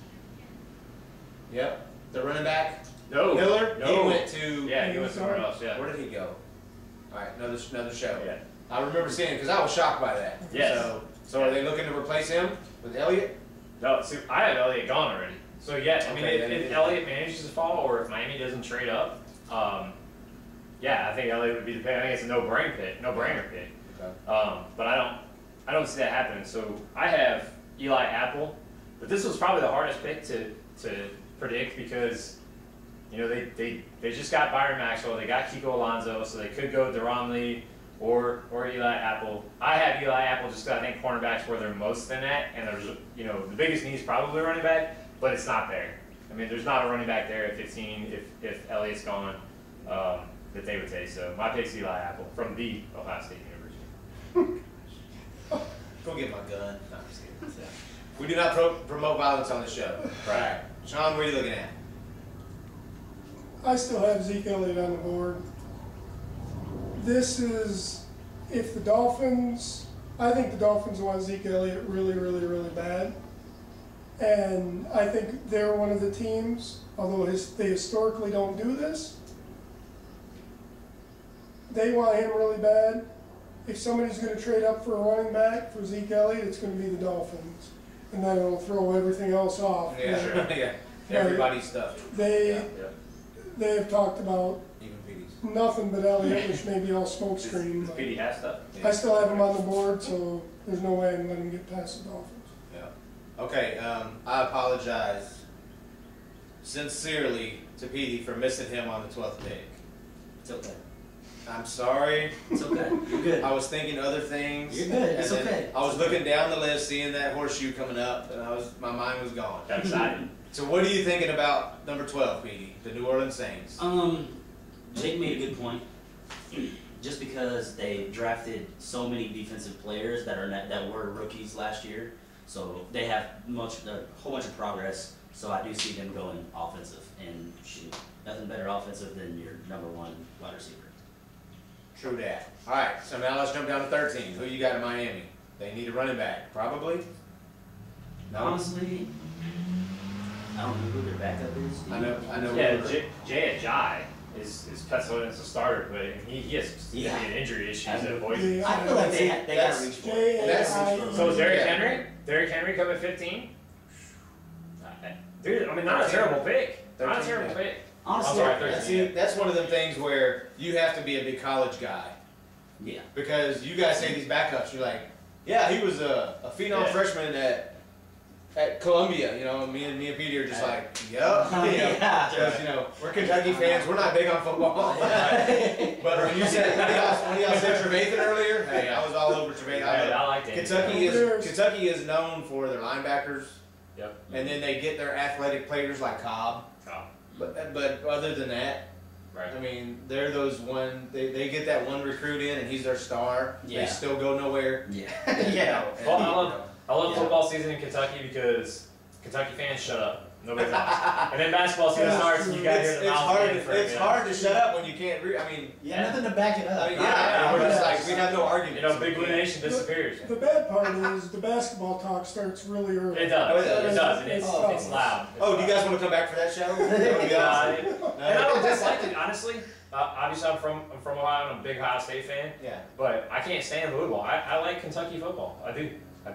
S1: Yep, the running back
S2: No.
S1: Miller.
S2: No.
S1: He went to
S2: Yeah, he went somewhere else. Yeah.
S1: where did he go? All right, another show.
S2: Yeah.
S1: I remember seeing because I was shocked by that.
S2: Yes.
S1: So are they looking to replace him with Elliott?
S2: No, see, I have Elliott gone already. So yeah, I mean,
S1: Okay, then
S2: if
S1: it-
S2: Elliott manages to fall, or if Miami doesn't trade up, yeah, I think Elliott would be the pick. I think it's a no-brainer pick.
S1: Okay.
S2: But I don't see that happening. So I have Eli Apple, but this was probably the hardest pick to predict because, you know, they just got Byron Maxwell, they got Kiko Alonso, so they could go Duran Lee or Eli Apple. I have Eli Apple just because I think cornerbacks where they're most thin at, and there's, you know, the biggest need is probably running back, but it's not there. I mean, there's not a running back there at 15 if Elliott's gone that they would take. So my pick's Eli Apple from the Ohio State University.
S1: Go get my gun. No, I'm just kidding. We do not promote violence on the show.
S2: Right.
S1: Sean, what are you looking at?
S3: I still have Zeke Elliott on the board. This is, if the Dolphins, I think the Dolphins want Zeke Elliott really, really, really bad. And I think they're one of the teams, although they historically don't do this, they want him really bad. If somebody's going to trade up for a running back for Zeke Elliott, it's going to be the Dolphins. And then it'll throw everything else off.
S1: Yeah, sure. Yeah. Everybody's stuff.
S3: They have talked about
S1: Even Petey's.
S3: nothing but Elliott, which may be all smokescreen.
S2: Does PD have stuff?
S3: I still have him on the board, so there's no way I can let him get past the Dolphins.
S1: Yeah. Okay, I apologize sincerely to Petey for missing him on the 12th pick.
S4: It's okay.
S1: I'm sorry.
S4: It's okay. You're good.
S1: I was thinking other things.
S4: You're good. It's
S1: and then
S4: okay.
S1: I was looking down the list, seeing that horseshoe coming up, and my mind was gone.
S2: Got excited.
S1: So what are you thinking about number 12, Petey, the New Orleans Saints?
S4: Jake made a good point. Just because they drafted so many defensive players that were rookies last year, so they have a whole bunch of progress. So I do see them going offensive, and shoot, nothing better offensive than your number 1 wide receiver.
S1: True that. All right, so now let's jump down to 13. Who you got in Miami? They need a running back, probably? No?
S4: Honestly, I don't know who their backup is.
S1: I know.
S2: Yeah, Jay Ajayi is penciled in as a starter, but he has significant injury issues at boys.
S3: Yeah.
S4: I feel like they got to
S1: That's-
S4: reach for it.
S3: J-A-I-E.
S2: So is Derrick
S1: Yeah.
S2: Henry? Derrick Henry come at 15? Dude, I mean, not a terrible pick. Not a
S1: 13,
S2: terrible
S1: yeah.
S2: pick.
S4: Honestly,
S2: I'm sorry, 13.
S1: See, that's one of them things where you have to be a big college guy.
S4: yeah.
S1: Because you guys say these backups, you're like, yeah, he was a phenom
S2: Yeah.
S1: freshman at Columbia, you know, me and Petey are just like, yep,
S4: Yeah.
S1: because, you know, we're Kentucky fans, we're not big on football. But when you said, when y'all said Trevathan earlier, hey, I was all over Trevathan.
S2: I like that.
S1: Kentucky is known for their linebackers,
S2: Yep.
S1: and then they get their athletic players like Cobb.
S2: Oh,
S1: But other than that,
S2: right.
S1: I mean, they're those they get that one recruit in and he's their star.
S4: Yeah.
S1: They still go nowhere.
S4: Yeah.
S1: Yeah.
S2: Well, I love
S4: Yeah.
S2: football season in Kentucky because Kentucky fans shut up. Nobody talks. And then basketball season
S3: Yeah.
S2: starts and you gotta hear the mouth
S1: It's hard to shut up when you can't I mean,
S4: Yeah, nothing to back it up.
S1: we're just
S3: Yeah.
S1: like, we have no argument.
S2: You know, Big Blue Nation disappears.
S3: The bad part is the basketball talk starts really early.
S2: It does.
S1: Oh, it does.
S2: It does. And
S3: tough.
S2: it's loud.
S1: Oh, do you guys want to come back for that show? That would be awesome.
S2: And I don't dislike it, honestly. Obviously, I'm from Ohio. I'm a big Ohio State fan.
S1: Yeah.
S2: But I can't stand football. I like Kentucky football. I do.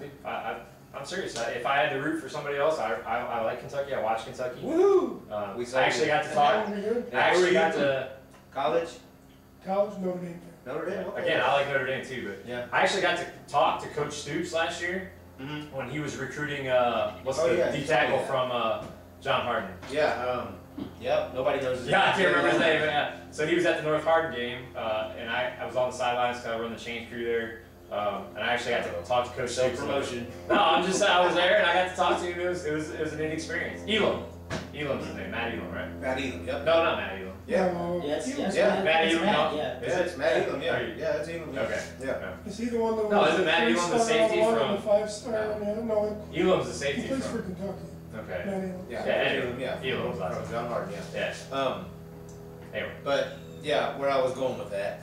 S2: I'm serious. If I had to root for somebody else, I like Kentucky. I watch Kentucky.
S1: Woohoo! We
S2: I actually got to talk.
S3: That'd be good.
S2: I actually got to.
S1: College?
S3: College, Notre Dame.
S1: Notre Dame? Okay.
S2: Again, I like Notre Dame too, but
S1: Yeah.
S2: I actually got to talk to Coach Stoops last year
S1: Mm-hmm.
S2: when he was recruiting. What's
S1: Oh,
S2: the
S1: yeah,
S2: D
S1: you
S2: tackle
S1: told me
S2: from John Harden?
S1: Yeah, yep, nobody knows his
S2: Yeah, I
S1: name.
S2: can't remember his name. Yeah. So he was at the North Hardin game, and I was on the sidelines because I run the change crew there. And I actually got to talk to Coach Stoops.
S1: Self-promotion.
S2: No, I was there and I got to talk to him. It was a neat experience. Elam's his name, Matt Elam, right?
S1: Matt Elam, yep.
S2: No, not Matt Elam.
S1: Yeah.
S3: No,
S4: Yes, yes,
S1: Yeah.
S2: Matt
S4: it's
S2: Elam,
S4: Matt,
S2: no.
S4: yeah.
S1: Yeah, it's Matt Elam, yeah.
S2: Are you-
S1: Yeah, it's Elam. Yeah.
S2: Okay.
S1: Yeah.
S3: Is he the one that
S2: No,
S3: was
S2: isn't Matt
S3: the
S2: Elam the
S3: 3-star
S2: safety
S3: on one
S2: from-
S3: and the 5-star on the other? No,
S2: Elam's the
S3: he
S2: safety
S3: plays for
S2: from.
S3: Kentucky.
S2: Okay.
S3: Matt Elam.
S1: Yeah.
S2: Yeah, anyway.
S1: Yeah.
S2: Elam's last
S1: From John Harden, yeah.
S2: Yeah. Anyway.
S1: But yeah, where I was going with that,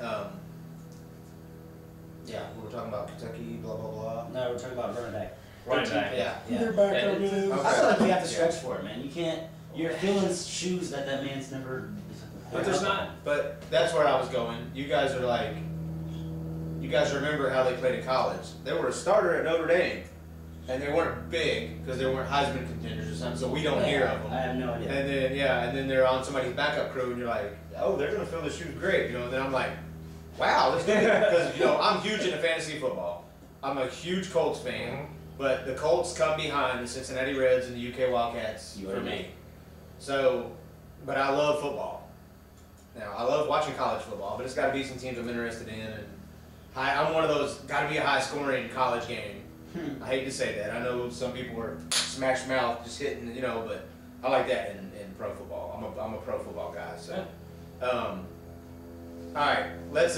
S1: yeah, we were talking about Kentucky, blah blah blah.
S4: No, we're talking about running back.
S2: Running back.
S1: Yeah.
S3: Either backup
S2: Yeah.
S3: is.
S1: Okay.
S4: I feel like we have to stretch for it, man. You can't. You're filling shoes that man's never.
S1: But there's not. But that's where I was going. You guys are like, you guys remember how they played in college? They were a starter at Notre Dame, and they weren't big because they weren't Heisman contenders or something. So we don't hear of them.
S4: I have no idea.
S1: And then they're on somebody's backup crew, and you're like, oh, they're gonna fill the shoes great, you know. And then I'm like, wow, let's do it, because you know I'm huge into fantasy football. I'm a huge Colts fan, but the Colts come behind the Cincinnati Reds and the UK Wildcats
S4: You
S1: for
S4: are
S1: me.
S4: right.
S1: So, but I love football. Now I love watching college football, but it's got to be some teams I'm interested in. And I'm one of those got to be a high scoring college game. I hate to say that. I know some people are smash mouth just hitting, you know, but I like that in pro football. I'm a pro football guy. So, all right, let's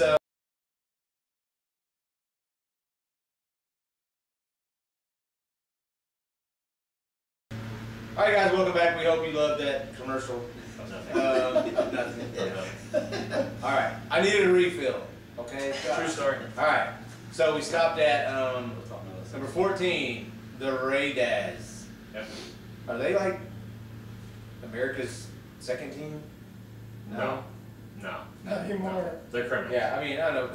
S1: All right, guys, welcome back. We hope you loved that commercial. Nothing. Yeah. All right, I needed a refill. Okay.
S2: True story.
S1: All right, so we stopped at number 14, the Raiders.
S2: Yep.
S1: Are they like America's second team?
S2: No. No.
S3: Not anymore.
S2: They're criminals.
S1: Yeah, I mean, I know.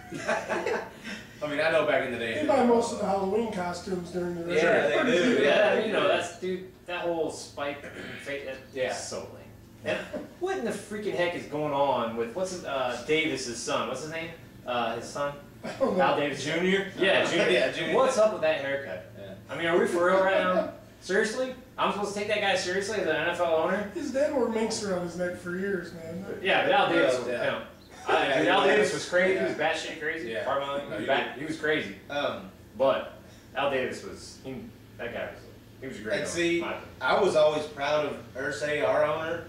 S1: I know back in the day.
S3: They buy most of the Halloween costumes during the race.
S1: Yeah, they do.
S2: Yeah, you know, that whole spike fate,
S1: Yeah.
S2: so lame. And what in the freaking heck is going on with, Davis's son? What's his name? His son?
S3: I don't know.
S2: Al Davis Jr.? Yeah, Jr.
S1: Yeah, Jr.
S2: What's up with that haircut?
S1: Yeah.
S2: I mean, are we for real right now? Seriously? I'm supposed to take that guy seriously as an NFL owner?
S3: His dad wore minks around his neck for years, man.
S2: Yeah, but Al Davis,
S1: Yeah.
S2: you know,
S1: Yeah,
S2: dude,
S1: he
S2: Al
S1: was.
S2: Davis was crazy.
S1: Yeah.
S2: He was batshit crazy.
S1: Yeah.
S2: Pardon my
S1: No,
S2: language. He was crazy. But Al Davis was, that guy he was a great
S1: And
S2: owner,
S1: see,
S2: in my opinion.
S1: I was always proud of Irsay, our owner.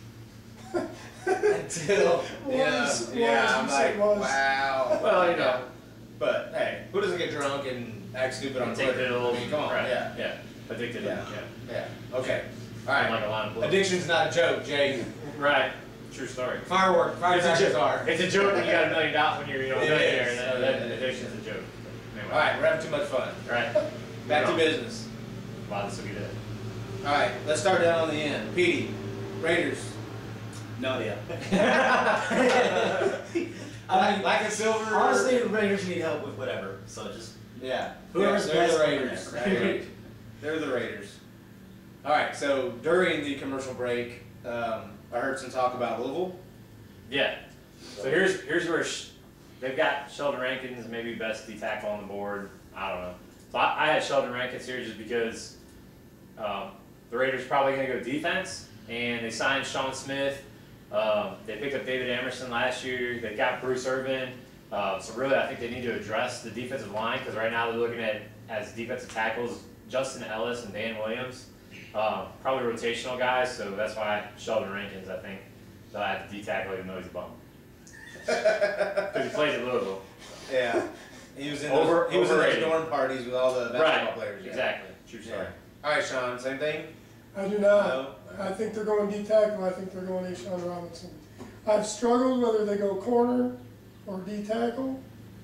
S1: Until, I'm like, wow.
S2: Well, you know.
S1: But hey, who doesn't get drunk and act stupid on
S2: Take
S1: Twitter?
S2: pills.
S1: I mean, come on,
S2: Right.
S1: yeah.
S2: Yeah. Addicted.
S1: Yeah.
S2: Yeah.
S1: Yeah, okay. All
S2: Like
S1: right.
S2: a line of blood.
S1: Addiction's not a joke, Jay.
S2: Right. True story.
S1: Firecrackers are.
S2: It's a joke when you got $1 million when you're, a
S1: It
S2: millionaire.
S1: is.
S2: That addiction's a joke. Anyway.
S1: All right, we're having too much fun.
S2: Right.
S1: Back to business.
S2: Wow, this will get it.
S1: All right, let's start down on the end. Petey, Raiders.
S4: No idea.
S1: Black and silver.
S4: Honestly, the Raiders need help with whatever. So just
S1: Yeah.
S4: Whoever's
S1: they're the
S4: best
S1: Raiders.
S4: winner.
S1: They're the Raiders. All right, so during the commercial break, I heard some talk about Louisville.
S2: Yeah. So here's where they've got Sheldon Rankins, maybe best D tackle on the board. I don't know. So I had Sheldon Rankins here just because the Raiders probably going to go defense, and they signed Sean Smith. They picked up David Emerson last year. They got Bruce Irvin. So really, I think they need to address the defensive line because right now they're looking at as defensive tackles Justin Ellis and Dan Williams. Probably rotational guys, so that's why Sheldon Rankins, I think, they'll have to D-tackle even though he's a bum. Because he plays at Louisville.
S1: Yeah. He was in
S2: Overrated.
S1: those dorm parties with all the basketball
S2: Right,
S1: players. Yeah.
S2: exactly. True story.
S1: Yeah. All right, Sean, same thing?
S3: I do not.
S1: No?
S3: I think they're going D-tackle. I think they're going Ashawn Robinson. I've struggled whether they go corner or D-tackle.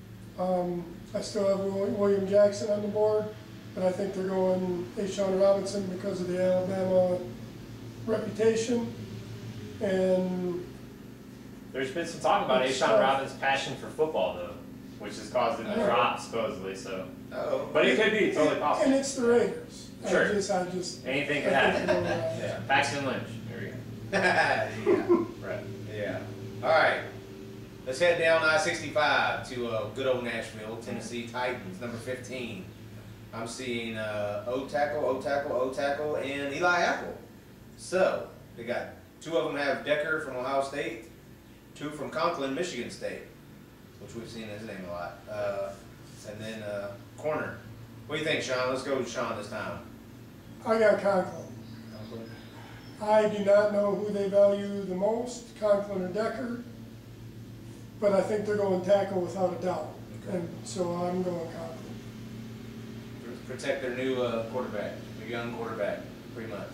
S3: I still have William Jackson on the board, but I think they're going Ashawn Robinson because of the Alabama reputation. And
S2: There's been some talk about Ashawn Robbins' passion for football, though, which has caused him to drop, supposedly, so.
S1: Uh-oh.
S2: But it could be totally
S3: and
S2: possible.
S3: it's the Raiders.
S2: Sure.
S3: I just
S2: Anything
S3: I
S2: could
S3: think
S2: happen.
S3: they're going,
S1: Yeah.
S2: Paxton Lynch. There we go.
S1: Yeah.
S2: Right.
S1: Yeah. All right. Let's head down I-65 to good old Nashville, Tennessee Titans, number 15. I'm seeing O-tackle, and Eli Apple. So, they got two of them have Decker from Ohio State, two from Conklin, Michigan State, which we've seen his name a lot. And then corner. What do you think, Sean? Let's go with Sean this time.
S3: I got Conklin. I do not know who they value the most, Conklin or Decker, but I think they're going tackle without a doubt.
S1: Okay.
S3: And so I'm going Conklin.
S1: Protect their new quarterback, their young quarterback, pretty much.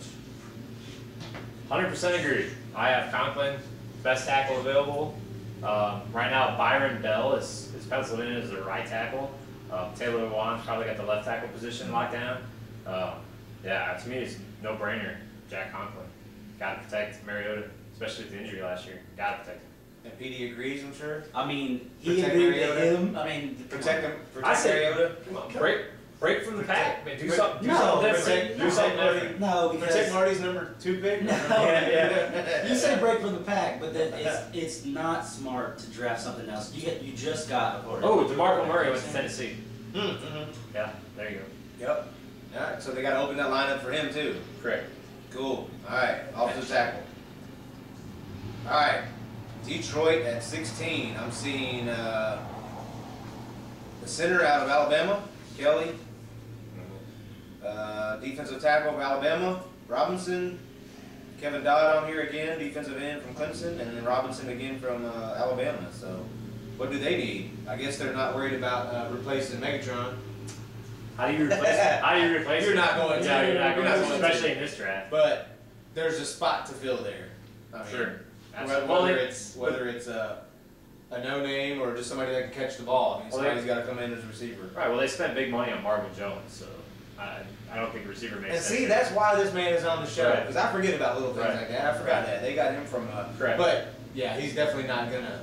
S2: 100% agree. I have Conklin, best tackle available. Right now, Byron Bell is penciled in as the right tackle. Taylor Lewan's probably got the left tackle position locked down. Yeah, to me, it's no brainer. Jack Conklin. Got to protect Mariota, especially with the injury last year. Got to protect him.
S1: And PD agrees, I'm sure.
S4: I mean, he
S1: Protect
S4: agreed
S1: Mariota.
S4: to him. I mean,
S1: Protect them.
S2: I
S1: Protect
S2: say-
S1: Mariota.
S2: Come on, break from the pack. Man, do something
S4: No,
S2: different. Do something different.
S4: No,
S1: Protect
S4: because
S1: Marty's number 2 pick.
S4: No.
S2: Yeah,
S4: you say break from the pack, but then it's not smart to draft something else. You just got a quarterback.
S2: Oh, DeMarco Murray went to Tennessee.
S1: Mm-hmm.
S2: Yeah, there you go.
S1: Yep. All right, so they got to open that lineup for him too.
S2: Correct.
S1: Cool. All right, offensive tackle. All right, Detroit at 16. I'm seeing the center out of Alabama, Kelly. Defensive tackle of Alabama, Robinson. Kevin Dodd on here again, defensive end from Clemson, and then Robinson again from Alabama. So, what do they need? I guess they're not worried about replacing Megatron.
S2: How do you replace? How do you replace?
S1: You're
S2: it?
S1: not going to.
S2: No, you're not
S1: You're
S2: going
S1: not
S2: to,
S1: going to.
S2: especially in this draft.
S1: But there's a spot to fill there. I mean,
S2: Sure.
S1: Whether it's a no name or just somebody that can catch the ball. I mean, somebody's got to come in as a receiver.
S2: Right. Well, they spent big money on Marvin Jones, so I don't think receiver makes
S1: And
S2: sense.
S1: see, that's why this man is on the show,
S2: Right.
S1: because I forget about little things
S2: Right.
S1: like that. I forgot that they got him from.
S2: Correct.
S1: But yeah, he's definitely not gonna.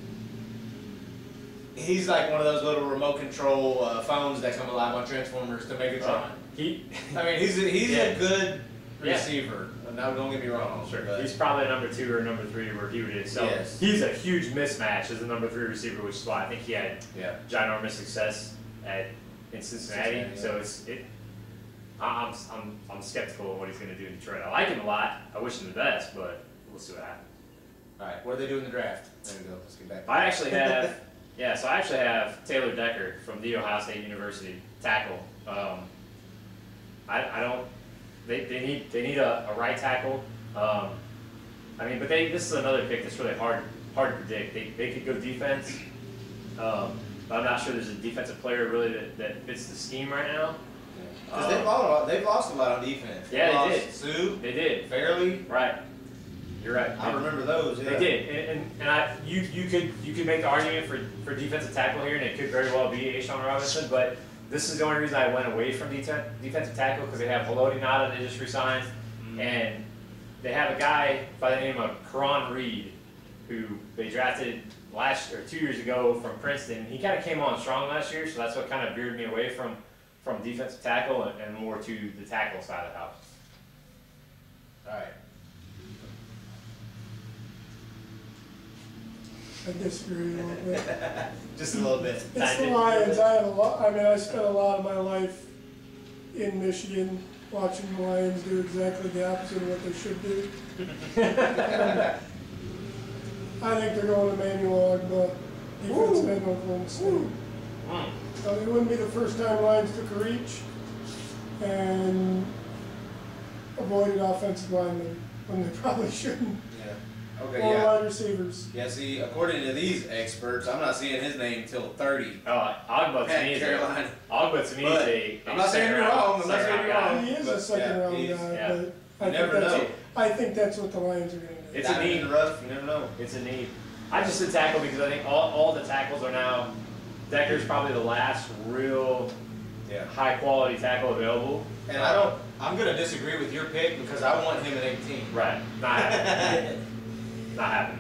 S1: He's like one of those little remote control phones that come alive on Transformers to Megatron. I mean, he's
S2: Yeah.
S1: a good
S2: Yeah.
S1: receiver. Now, don't get me wrong.
S2: Sure.
S1: But
S2: He's probably a number 2 or a number 3 where he would excel.
S1: Yes.
S2: He's a huge mismatch as a number 3 receiver, which is why I think he had
S1: yeah.
S2: ginormous success in Cincinnati.
S1: Cincinnati,
S2: So I'm skeptical of what he's going to do in Detroit. I like him a lot. I wish him the best, but we'll see what happens.
S1: All right, what do they do in the draft? There we go. Let's get back. To
S2: I actually have, so I actually have Taylor Decker from The Ohio State University, tackle. I don't. They need a right tackle. I mean, but this is another pick that's really hard to predict. They could go defense. But I'm not sure there's a defensive player really that fits the scheme right now.
S1: Because they've lost a lot on defense.
S2: Yeah, they did.
S1: Sue,
S2: They did.
S1: Fairley.
S2: Right. You're right.
S1: I remember those. Yeah.
S2: They did, and you could make the argument for defensive tackle here, and it could very well be Ashawn Robinson, but this is the only reason I went away from defensive tackle because they have Haloti Ngata that just resigned, and they have a guy by the name of Karan Reed, who they drafted 2 years ago from Princeton. He kind of came on strong last year, so that's what kind of veered me away from defensive tackle and more to the tackle side of the house.
S1: All right.
S3: I disagree a little bit.
S1: Just a little bit.
S3: It's the Lions. I spent a lot of my life in Michigan watching the Lions do exactly the opposite of what they should do. I think they're going to Emmanuel Ogbah, defensive end of Oklahoma State. It wouldn't be the first time Lions took a reach and avoided offensive linemen when they probably shouldn't.
S1: Yeah. Okay.
S3: Or
S1: Yeah.
S3: wide receivers.
S1: Yeah. See, according to these experts, I'm not seeing his name till 30.
S2: Oh, Ogbah to
S1: At
S2: me is
S1: Carolina.
S2: Ogbah to me
S1: But
S2: is a
S1: I'm not saying you're
S2: second
S1: wrong.
S2: round-
S1: I'm not
S2: second
S1: saying you're
S2: round guy.
S1: wrong.
S3: He is
S1: But,
S3: a second round
S1: he's-
S3: guy,
S2: yeah.
S3: but
S1: You never know.
S3: I think that's what the Lions are going to do.
S2: It's a
S1: Diamond in
S2: need.
S1: the rough. You never know.
S2: It's a need. I just said tackle because I think all the tackles are now. Decker's probably the last real
S1: Yeah.
S2: high quality tackle available.
S1: And I'm gonna disagree with your pick because I want him at 18.
S2: Right. Not happening. Not happening.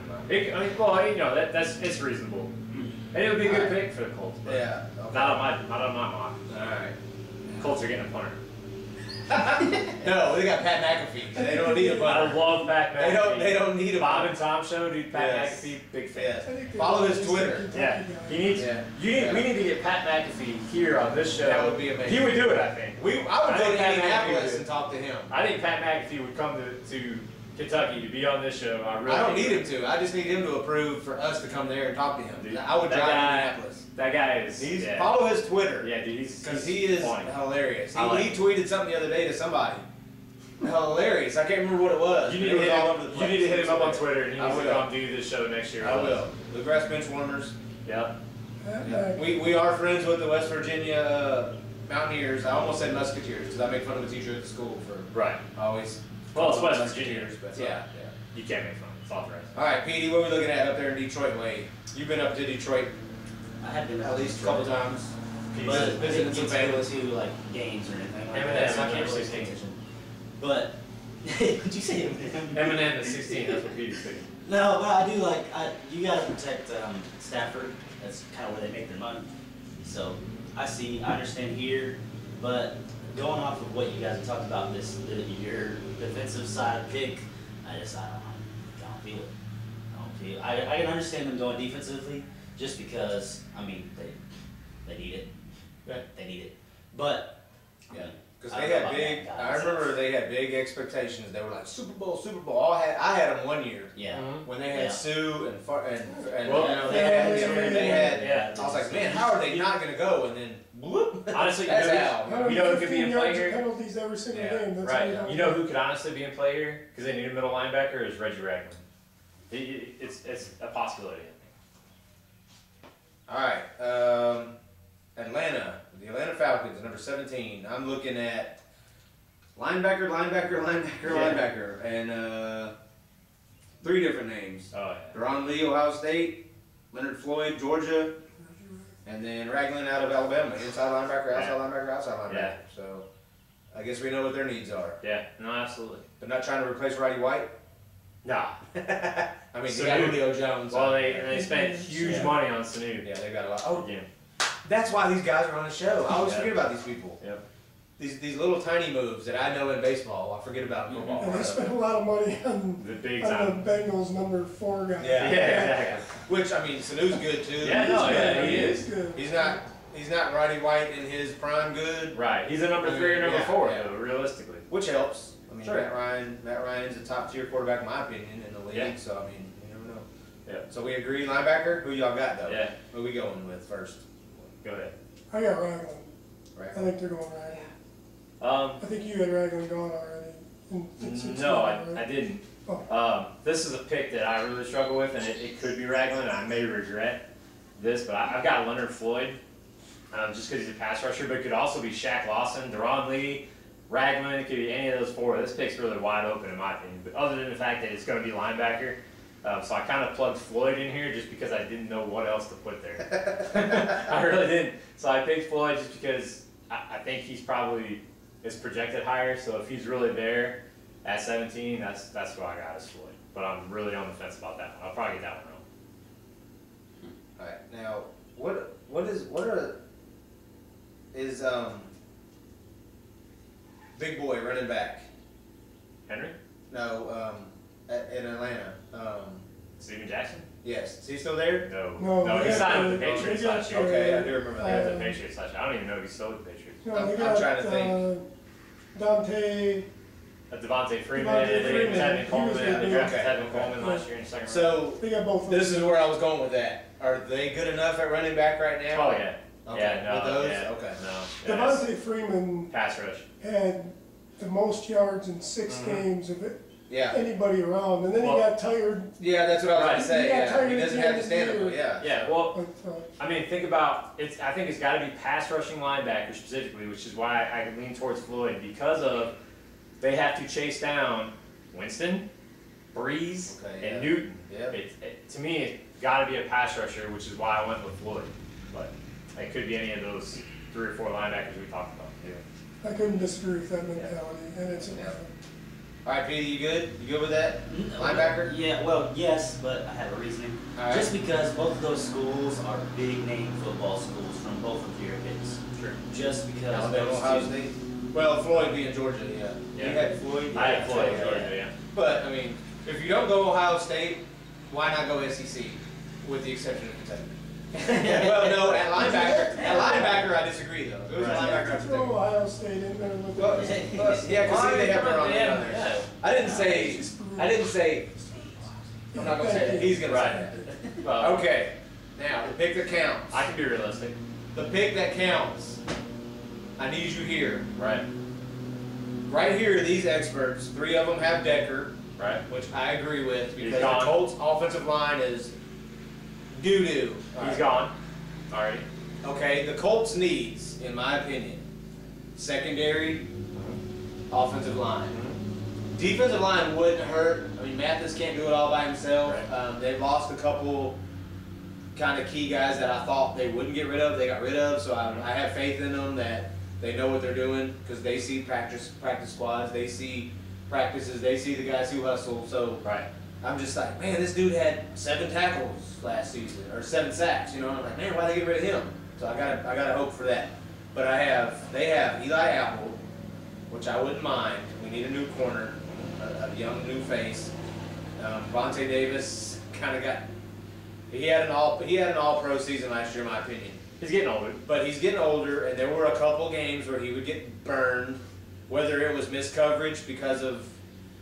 S2: It's reasonable. And it would be a good pick for the Colts. But
S1: Yeah. Okay.
S2: Not on my mock.
S1: All right.
S2: Colts are getting a punter.
S1: No, they got Pat McAfee. They don't need a
S2: I
S1: punter.
S2: love Pat McAfee.
S1: They don't need a
S2: Bob
S1: punter.
S2: and Tom show, dude. Pat
S1: Yes.
S2: McAfee, big fan.
S1: Yes.
S3: I think they
S1: Follow his
S3: just
S1: Twitter.
S3: think
S2: Yeah,
S3: Kentucky
S2: he needs.
S1: Yeah.
S2: We need to get Pat McAfee here on this show.
S1: That would be amazing.
S2: He would do it, I think.
S1: I would
S2: I
S1: go
S2: think
S1: to
S2: Pat
S1: Indianapolis
S2: McAfee
S1: and talk to him.
S2: I think Pat McAfee would come to Kentucky to be on this show. I
S1: I don't
S2: think
S1: need him to. I just need him to approve for us to come there and talk to him.
S2: Dude,
S1: I would
S2: that
S1: drive to
S2: guy-
S1: Indianapolis.
S2: That guy is. Yeah.
S1: Follow his Twitter.
S2: Yeah, dude, he's
S1: Because he is
S2: funny.
S1: hilarious.
S2: I like
S1: He tweeted something the other day to somebody. Hilarious. I can't remember what it was.
S2: You
S1: but
S2: need,
S1: it
S2: to
S1: was
S2: hit
S1: all
S2: him,
S1: over the
S2: you
S1: place.
S2: need to hit him up on Twitter and he
S1: I
S2: needs to
S1: will.
S2: come do this show next year.
S1: I will. Bluegrass Bench Warmers.
S2: Yep.
S3: Yeah.
S1: We are friends with the West Virginia Mountaineers. I almost said Musketeers because I make fun of a teacher at the school for
S2: Right.
S1: always.
S2: Well, it's West
S1: Musketeers,
S2: Virginia,
S1: but
S2: so
S1: yeah.
S2: you can't make fun. It's authorized.
S1: All right, Petey, what are we looking at up there in Detroit way? You've been up to Detroit
S4: I have been
S1: at least a couple times.
S4: but I
S1: visiting
S4: didn't
S1: some
S4: get to go
S1: families.
S4: to like games or anything like
S2: Eminem,
S4: that. So I
S2: number
S4: can't really
S2: 16.
S4: pay attention. But did you say Eminem?
S2: Eminem is 16. That's what Peter's thinking.
S4: No, but I do like you gotta protect Stafford. That's kind of where they make their money. So I understand here, but going off of what you guys have talked about, your defensive side pick, I don't feel it. I don't feel. I can understand them going defensively just because they need it.
S1: Yeah.
S4: They need it, but I
S1: Yeah.
S4: mean,
S1: Because
S4: I
S1: they
S4: don't know
S1: had
S4: about
S1: big,
S4: that,
S1: I
S4: guys.
S1: remember they had big expectations. They were like, Super Bowl, Super Bowl. I had them one year
S4: yeah.
S1: when they had
S4: Yeah.
S1: Sue and
S2: Well,
S1: you know, they had,
S3: yeah.
S1: they had,
S2: Yeah.
S1: I was like, man, how are they not going to go? And then, whoop,
S2: Honestly,
S1: That's
S2: you know,
S1: Al.
S2: you know who could be
S3: 115
S2: in play
S3: yards of
S2: here?
S3: penalties every single
S1: Yeah,
S3: game. That's how
S2: Right.
S3: don't
S2: You know
S3: win.
S2: who could honestly be in play here because they need a middle linebacker is Reggie Ragland. It's a possibility.
S1: All right, Atlanta, the Atlanta Falcons, number 17. I'm looking at linebacker, and 3 different names.
S2: Oh yeah.
S1: Deron Lee, Ohio State, Leonard Floyd, Georgia, and then Ragland out of Alabama. Inside linebacker, outside linebacker, outside linebacker.
S2: Yeah.
S1: So I guess we know what their needs are.
S2: Yeah. No, absolutely.
S1: They're not trying to replace Roddy White.
S2: Nah.
S1: I mean,
S2: So
S1: they got
S2: who-
S1: Julio Jones.
S2: Well,
S1: on
S2: they
S1: there.
S2: spent huge
S1: Yeah.
S2: money on Sanu.
S1: Yeah, they got a lot. Oh,
S2: Again.
S1: that's why these guys are on the show. I always
S2: Yeah.
S1: forget about these people.
S2: Yep.
S1: These little tiny moves that I know in baseball, I forget about in football.
S3: And they spent a lot of money on,
S2: The big
S3: on
S2: time.
S3: the Bengals number 4 guy.
S1: Yeah.
S2: Yeah, exactly.
S1: Which I mean, Sanu's good too.
S2: Yeah, no,
S3: He's
S2: yeah,
S3: good.
S2: he is.
S3: good.
S1: He's not Roddy White in his prime good,
S2: Right. He's a number 3 or number
S1: Yeah,
S2: 4,
S1: yeah.
S2: though, realistically.
S1: which helps. I mean,
S2: Sure.
S1: Matt Ryan's a top tier quarterback in my opinion in the league.
S2: Yeah.
S1: So I mean, you never know.
S2: Yeah.
S1: So we agree, linebacker. Who y'all got though?
S2: Yeah.
S1: Who we going with first?
S2: Go ahead.
S3: I got Ragland. I
S1: Right.
S3: think they're going Ragland. I think you had Ragland gone already. In 6
S2: No,
S3: right?
S2: I didn't.
S3: Oh.
S2: This is a pick that I really struggle with, and it could be Ragland. I may regret this, but I've got Leonard Floyd, just because he's a pass rusher, but it could also be Shaq Lawson, Deron Lee, Ragland. It could be any of those 4. This pick's really wide open in my opinion, but other than the fact that it's going to be linebacker. So I kind of plugged Floyd in here just because I didn't know what else to put there. I really didn't. So I picked Floyd just because I think he's probably is projected higher. So if he's really there at 17, that's who I got as Floyd. But I'm really on the fence about that one. I'll probably get that one wrong.
S1: All right. Now, is big boy running back?
S2: Henry?
S1: No, in Atlanta.
S2: Steven Jackson?
S1: Yes. Is he still there?
S2: No, he
S3: they
S2: signed with the
S3: got-
S2: Patriots
S3: they got
S2: last year.
S1: Okay, I do remember
S2: Yeah,
S1: that.
S2: the Patriots last year. I don't even know if he's still with the Patriots.
S3: No,
S1: I'm
S3: they got
S1: trying to think.
S3: Dante.
S2: Devontae Freeman,
S3: Devontae
S2: they
S3: Freeman,
S2: Tevin
S3: he was
S2: Coleman,
S3: good.
S2: they drafted
S1: Okay.
S2: Tevin Coleman last year in the second round.
S1: So
S3: They got both of
S1: this
S3: them.
S1: is where I was going with that. Are they good enough at running back right now?
S2: Oh yeah.
S1: Okay.
S2: Yeah, no,
S1: With those?
S2: yeah,
S1: Okay.
S2: no. Yeah, it's
S3: Devontae Freeman
S2: pass rush.
S3: had the most yards in 6 games of
S1: Yeah.
S3: anybody around, and then
S2: Well-
S3: he got tired.
S1: Yeah, that's what I was
S2: Right.
S1: going to say.
S3: He got
S1: Yeah.
S3: tired
S1: He
S3: at
S1: doesn't
S3: the
S1: have
S3: end
S1: to
S3: of
S1: stand
S3: the
S1: up.
S3: year.
S1: Yeah.
S2: Yeah, well,
S3: But,
S2: I mean, think about it. I think it's got to be pass rushing linebacker specifically, which is why I lean towards Floyd because of they have to chase down Winston, Breeze,
S1: Okay,
S2: and
S1: yeah.
S2: Newton.
S1: Yeah.
S2: To me, it's got to be a pass rusher, which is why I went with Floyd. But it could be any of those 3 or 4 linebackers we talked about. Yeah.
S3: I couldn't disagree with that mentality, and it's
S1: Yeah. All right, Petey, you good? You good with that? Linebacker?
S4: Yeah, well, yes, but I have a reasoning.
S1: All right.
S4: Just because both of those schools are big name football schools from both of your picks.
S2: Sure.
S4: Just because
S1: Alabama,
S4: those
S1: Ohio
S4: two-
S1: State. Well, Floyd being Georgia, yeah.
S2: Yeah.
S1: You had Floyd.
S2: I had Floyd,
S1: Yeah.
S2: Georgia, yeah.
S1: But I mean, if you don't go Ohio State, why not go SEC? With the exception of Kentucky. Well, no, at linebacker, I disagree though. If it was a
S2: Right.
S1: linebacker,
S3: I
S1: I'd
S3: throw
S1: take it.
S3: Ohio State in there with
S1: Well,
S3: it.
S1: yeah, because they have their own
S2: Yeah,
S1: on there.
S2: yeah.
S1: I didn't say. I'm not gonna say that. He's gonna
S2: Right.
S1: say that.
S2: Well,
S1: Okay. Now the pick that counts.
S2: I can be realistic.
S1: The pick that counts. I need you here.
S2: Right.
S1: Right here, these experts. 3 of them have Decker,
S2: Right.
S1: which I agree with
S2: He's
S1: because the
S2: gone.
S1: Colts' offensive line is doo doo.
S2: He's gone. Alright.
S1: Okay, the Colts needs, in my opinion, secondary, offensive line. Defensive line wouldn't hurt. I mean, Mathis can't do it all by himself.
S2: Right.
S1: They've lost a couple kind of key guys that I thought they wouldn't get rid of. They got rid of, so I have faith in them that they know what they're doing because they see practice squads, they see practices, they see the guys who hustle. So
S2: Right.
S1: I'm just like, man, this dude had 7 tackles last season or 7 sacks. You know, and I'm like, man, why they get rid of him? So I gotta hope for that. But they have Eli Apple, which I wouldn't mind. We need a new corner, a young new face. Vontae Davis kind of got. He had an all pro season last year, in my opinion.
S2: He's getting older.
S1: But he's getting older, and there were a couple games where he would get burned, whether it was missed coverage because of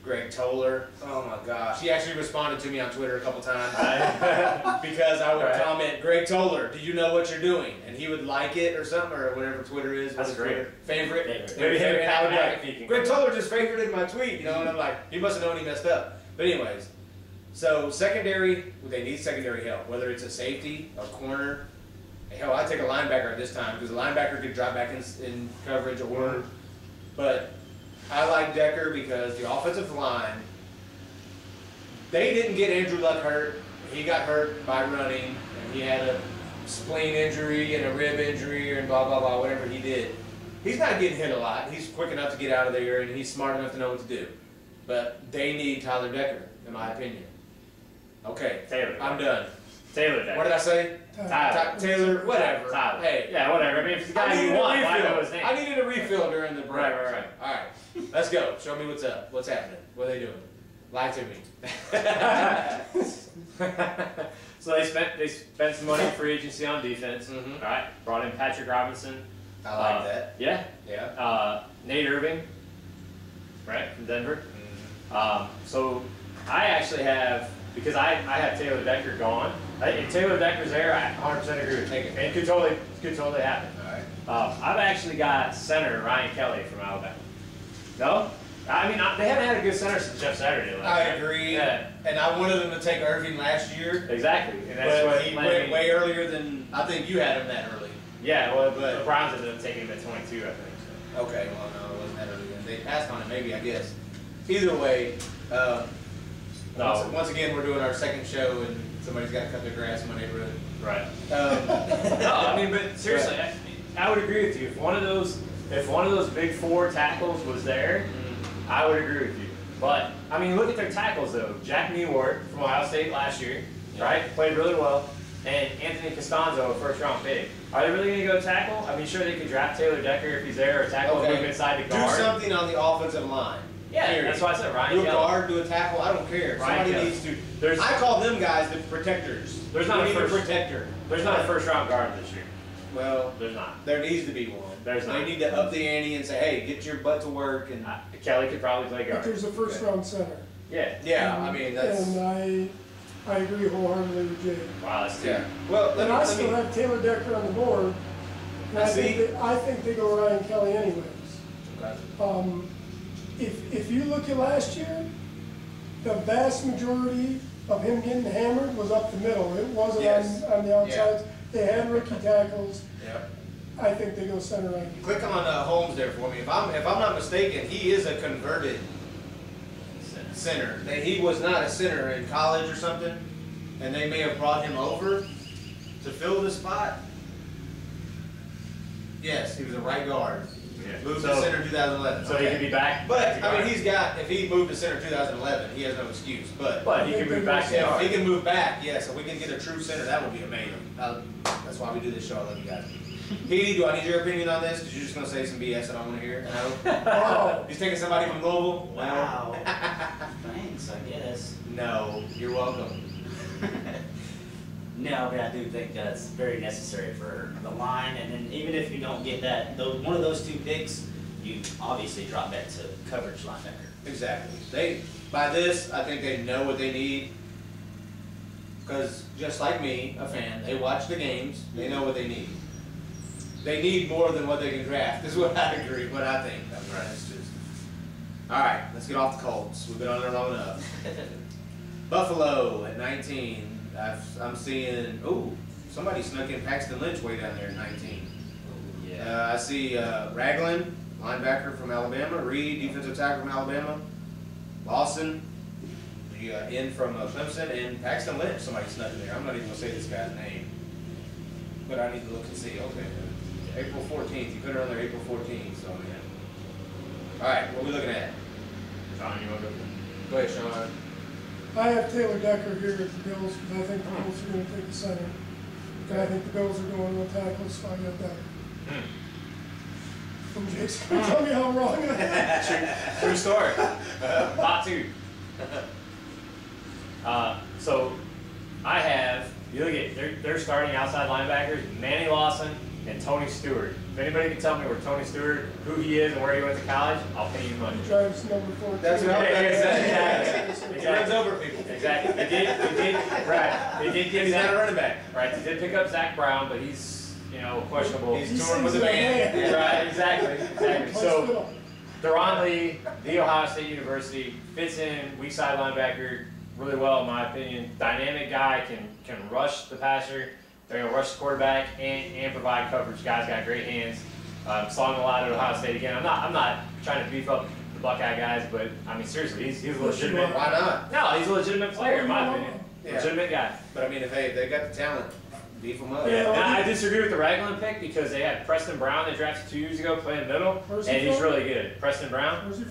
S1: Greg Toller. Oh my gosh. He actually responded to me on Twitter a couple times
S2: Right.
S1: because I would
S2: Right.
S1: comment, Greg Toller, do you know what you're doing? And he would like it or something, or whatever Twitter is.
S2: That's
S1: what's
S2: great.
S1: Twitter? Favorite.
S2: Maybe him and
S1: I would be
S2: Pat
S1: like,
S2: McAfee can
S1: Greg
S2: come
S1: Toller just favorited my tweet, you know, and I'm like, he must have known he messed up. But anyways, so secondary, they need secondary help, whether it's a safety, a corner. Hell, I take a linebacker at this time because the linebacker could drop back in coverage or, but I like Decker because the offensive line, they didn't get Andrew Luck hurt. He got hurt by running, and he had a spleen injury and a rib injury and blah, blah, blah, whatever he did. He's not getting hit a lot. He's quick enough to get out of there, and he's smart enough to know what to do. But they need Tyler Decker, in my opinion. Okay,
S2: Taylor.
S1: I'm done.
S2: Taylor Decker.
S1: What did I say?
S2: Tyler.
S1: Taylor, whatever.
S2: Tyler.
S1: Hey,
S2: Yeah, whatever. I mean, if it's the
S1: I
S2: guy
S1: needed
S2: you
S1: a
S2: want, why know his
S1: refill.
S2: name?
S1: I needed a refill during the break.
S2: Right.
S1: All right, let's go. Show me what's up. What's happening? What are they doing? Lie to me.
S2: So they spent some money in free agency on defense.
S1: Mhm.
S2: All right, brought in Patrick Robinson.
S1: I like that.
S2: Yeah.
S1: Yeah.
S2: Nate Irving, right, from Denver.
S1: Mhm.
S2: So I actually have, because I have Taylor Decker gone. If Taylor Decker's there, I 100% agree with
S1: Take it.
S2: And it could totally happen.
S1: All right.
S2: I've actually got center Ryan Kelly from Alabama. No? I mean, they haven't had a good center since Jeff Saturday left.
S1: I
S2: right?
S1: agree.
S2: Yeah,
S1: And I wanted them to take Irving last year,
S2: exactly. And that's
S1: but
S2: what
S1: he
S2: Miami-
S1: went way earlier than I think you had him that early.
S2: Yeah, well,
S1: but-
S2: the Browns ended up taking him at 22, I think. So.
S1: Okay, well, no, it wasn't that early. Then. They passed on it, maybe, I guess. Either way,
S2: No.
S1: once again, we're doing our second show, and somebody's got to cut their grass in my neighborhood.
S2: Right.
S1: Um,
S2: No, I mean, but seriously, I would agree with you. If one of those big four tackles was there, I would agree with you. But I mean, look at their tackles though. Jack Newart from Ohio State last year, right? Played really well. And Anthony Costanzo, a first-round pick. Are they really going to go tackle? I mean, sure they could draft Taylor Decker if he's there, or tackle and move inside to
S1: do
S2: guard.
S1: something on the offensive line.
S2: Yeah,
S1: Period.
S2: that's why I said Ryan
S1: Do a
S2: Kelly.
S1: guard, do a tackle, I don't care.
S2: Ryan
S1: Somebody
S2: Kelly.
S1: needs to.
S2: There's-
S1: I call them guys the protectors.
S2: There's not
S1: We
S2: a
S1: need
S2: first-
S1: protector.
S2: There's not a first-round guard this year.
S1: Well,
S2: There's not.
S1: there needs to be one.
S2: There's
S1: They
S2: not.
S1: need to up the ante and say, hey, get your butt to work. And
S2: Kelly could probably play
S3: But
S2: guard.
S3: there's a first round center.
S2: Yeah.
S1: yeah, I mean that's
S3: And I agree wholeheartedly with Jay.
S2: Wow, that's
S1: yeah. Well,
S3: And I
S1: let
S3: still
S1: me,
S3: have Taylor Decker on the board. And I think they go Ryan Kelly anyways.
S1: okay.
S3: If you look at last year, the vast majority of him getting hammered was up the middle. It wasn't
S1: Yes.
S3: on the outsides. They had rookie tackles.
S1: Yeah.
S3: I think they go center right.
S1: Click on Holmes there for me. If I'm not mistaken, he is a converted center. He was not a center in college or something, and they may have brought him over to fill the spot. Yes, he was a right guard.
S2: Yeah.
S1: Moved to center in 2011.
S2: So he could be back.
S1: But
S2: to
S1: I
S2: guard.
S1: mean, if he moved to center in 2011, he has no excuse.
S2: But he could move back to
S1: Yeah, if
S2: guard.
S1: he can move back, yes, if we can get a true center, that would be amazing. That's why we do this show. I love you guys. Petey, do I need your opinion on this? Because you're just going to say some BS that I want to hear. No?
S3: Wow.
S1: He's taking somebody from Louisville?
S4: Wow. Thanks, I guess.
S1: No, you're welcome.
S4: No, but I do think that's very necessary for the line, and then even if you don't get that, one of those two picks, you obviously drop back to coverage linebacker.
S1: Exactly. By this, I think they know what they need. Because just like me, a fan, they watch the games, they know what they need. They need more than what they can draft, is what I agree, what I think. I mean, it's just... All right, let's get off the Colts. We've been on it long enough. Buffalo at 19. I'm seeing, somebody snuck in Paxton Lynch way down there at 19.
S4: Yeah.
S1: I see Ragland, linebacker from Alabama. Reed, defensive tackle from Alabama. Lawson, the end from Clemson. And Paxton Lynch, somebody snuck in there. I'm not even going to say this guy's name. But I need to look and see. Okay. April 14th. You put it on there April 14th. So, yeah. All right, what are we looking at?
S2: Sean, you want to go?
S1: Go ahead, Sean.
S3: I have Taylor Decker here at the Bills because I think the Bills are going to take the center. And I think the Bills are going with tackles, so I got Decker. From Jake's going to tell me how wrong I am.
S2: True story. Not two. So I have, you look at, they're starting outside linebackers, Manny Lawson, and Tony Stewart. If anybody can tell me where Tony Stewart, who he is and where he went to college, I'll pay you money.
S3: He drives number 14.
S1: That's what I was gonna say.
S2: Exactly.
S1: He runs over people.
S2: Exactly. They did give
S1: He's not a
S2: Zach,
S1: running back.
S2: right, they did pick up Zach Brown, but he's, questionable.
S1: He's
S3: He
S1: touring with the
S3: sings in a
S1: band.
S3: band.
S2: Right, exactly. So,
S3: Hospital.
S2: Deron Lee, The Ohio State University, fits in, weak side linebacker, really well in my opinion. Dynamic guy, can rush the passer, they're gonna rush the quarterback and provide coverage. Guy's got great hands. Saw him a lot at Ohio State again. I'm not trying to beef up the Buckeye guys, but I mean seriously, he's a legitimate.
S1: Why not?
S2: No, he's a legitimate player in my opinion.
S1: Yeah.
S2: Legitimate guy.
S1: But I mean, if they got the talent, beef them up.
S3: Yeah.
S2: Now, I disagree with the Ragland pick because they had Preston Brown they drafted 2 years ago playing middle,
S3: Where's
S2: and
S3: he
S2: he's
S3: from?
S2: really good. Preston Brown?
S3: Where's he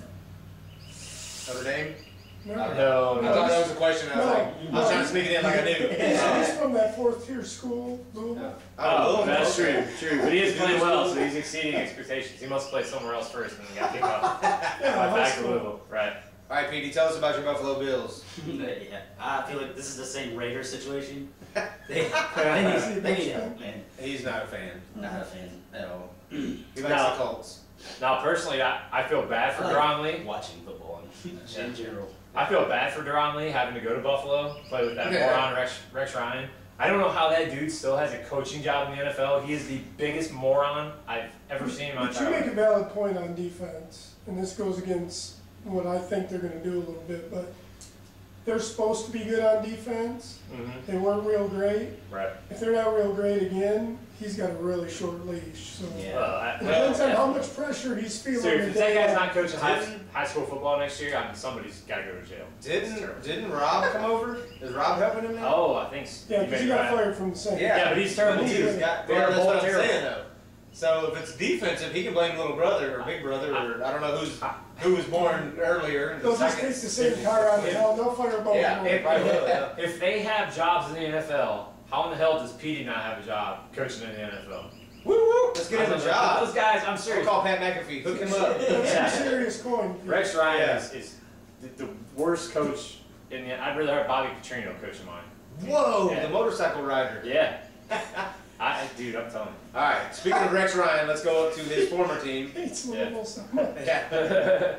S3: from?
S1: Notre Dame?
S3: No.
S2: No,
S1: I thought that was a question. I was
S3: No.
S1: like, I was trying to sneak it in like I knew.
S3: He's from that 4th-tier school, Louisville.
S2: Oh, that's
S1: okay.
S2: true. But he is playing well, so he's exceeding expectations. He must play somewhere else first and then got picked up.
S3: Yeah, high
S2: Back to
S3: school.
S2: Louisville, right?
S1: All right, Petey, tell us about your Buffalo Bills.
S4: Yeah, I feel like this is the same Raider situation. They need help, man.
S1: He's not a fan.
S4: Not a fan at all.
S1: He likes
S2: No.
S1: the Colts.
S2: Now, personally, I feel bad for
S4: I like
S2: Deron Lee.
S4: Watching football in general.
S2: I feel bad for Deron Lee having to go to Buffalo, play with that
S1: Yeah.
S2: moron Rex Ryan. I don't know how that dude still has a coaching job in the NFL. He is the biggest moron I've ever seen in my
S3: But you
S2: entire
S3: make a
S2: life.
S3: valid point on defense, and this goes against what I think they're gonna do a little bit, but they're supposed to be good on defense.
S2: Mm-hmm.
S3: They weren't real great.
S2: Right.
S3: If they're not real great again, he's got a really short leash, so.
S4: Yeah.
S2: Well,
S3: It depends on how much pressure he's feeling.
S2: so if that guy's not coaching
S1: Didn't-
S2: high school football next year, I mean, somebody's got to go to jail.
S1: Didn't Rob come over? Is Rob helping him now?
S2: Oh, I think.
S3: Yeah,
S2: you
S3: because
S2: may
S3: he
S2: be
S3: got
S2: right.
S3: fired from the Saints.
S2: Yeah, but he's terrible
S1: He's
S2: too.
S1: got,
S2: They
S1: well,
S2: are
S1: that's
S2: both
S1: what I'm
S2: terrible.
S1: saying though. So if it's defensive, he can blame little brother or big brother or I don't know who was born earlier.
S3: They'll just take the same car out of hell, they'll fire both
S1: Yeah,
S3: of them.
S1: probably will. Yeah.
S2: If they have jobs in the NFL, how in the hell does Petey not have a job coaching in the NFL?
S1: Woo woo! Let's get him a job.
S2: Those guys, I'm
S1: We'll
S2: serious.
S1: call Pat McAfee. Hook him up.
S3: That's
S2: Yeah.
S3: some serious coin.
S2: Rex Ryan
S1: Yeah.
S2: is the worst coach in the. I'd rather have Bobby Petrino coaching mine.
S1: Whoa!
S2: Yeah.
S1: The motorcycle rider.
S2: Yeah. Dude, I'm telling
S1: All right. Speaking of Rex Ryan, let's go up to his former team.
S3: Hates
S2: Yeah.
S3: Louisville so much.
S1: Yeah.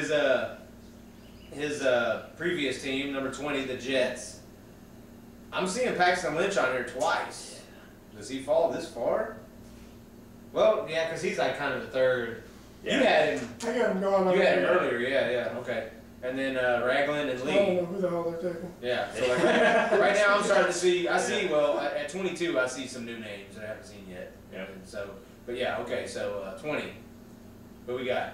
S1: His previous team, number 20, the Jets. I'm seeing Paxton Lynch on here twice. Does he fall this far? Well, yeah, because he's like kind of the third.
S2: you.
S1: You had him.
S3: I got him going on.
S1: You had him
S3: there.
S1: earlier. Yeah. Okay. And then Ragland and
S3: I don't
S1: Lee.
S3: know who the hell they're taking.
S1: Yeah. So like right now, I'm starting to see. I see. Well, at 22, I see some new names that I haven't seen yet.
S2: Yeah.
S1: And so, but yeah. Okay. So 20. What we got?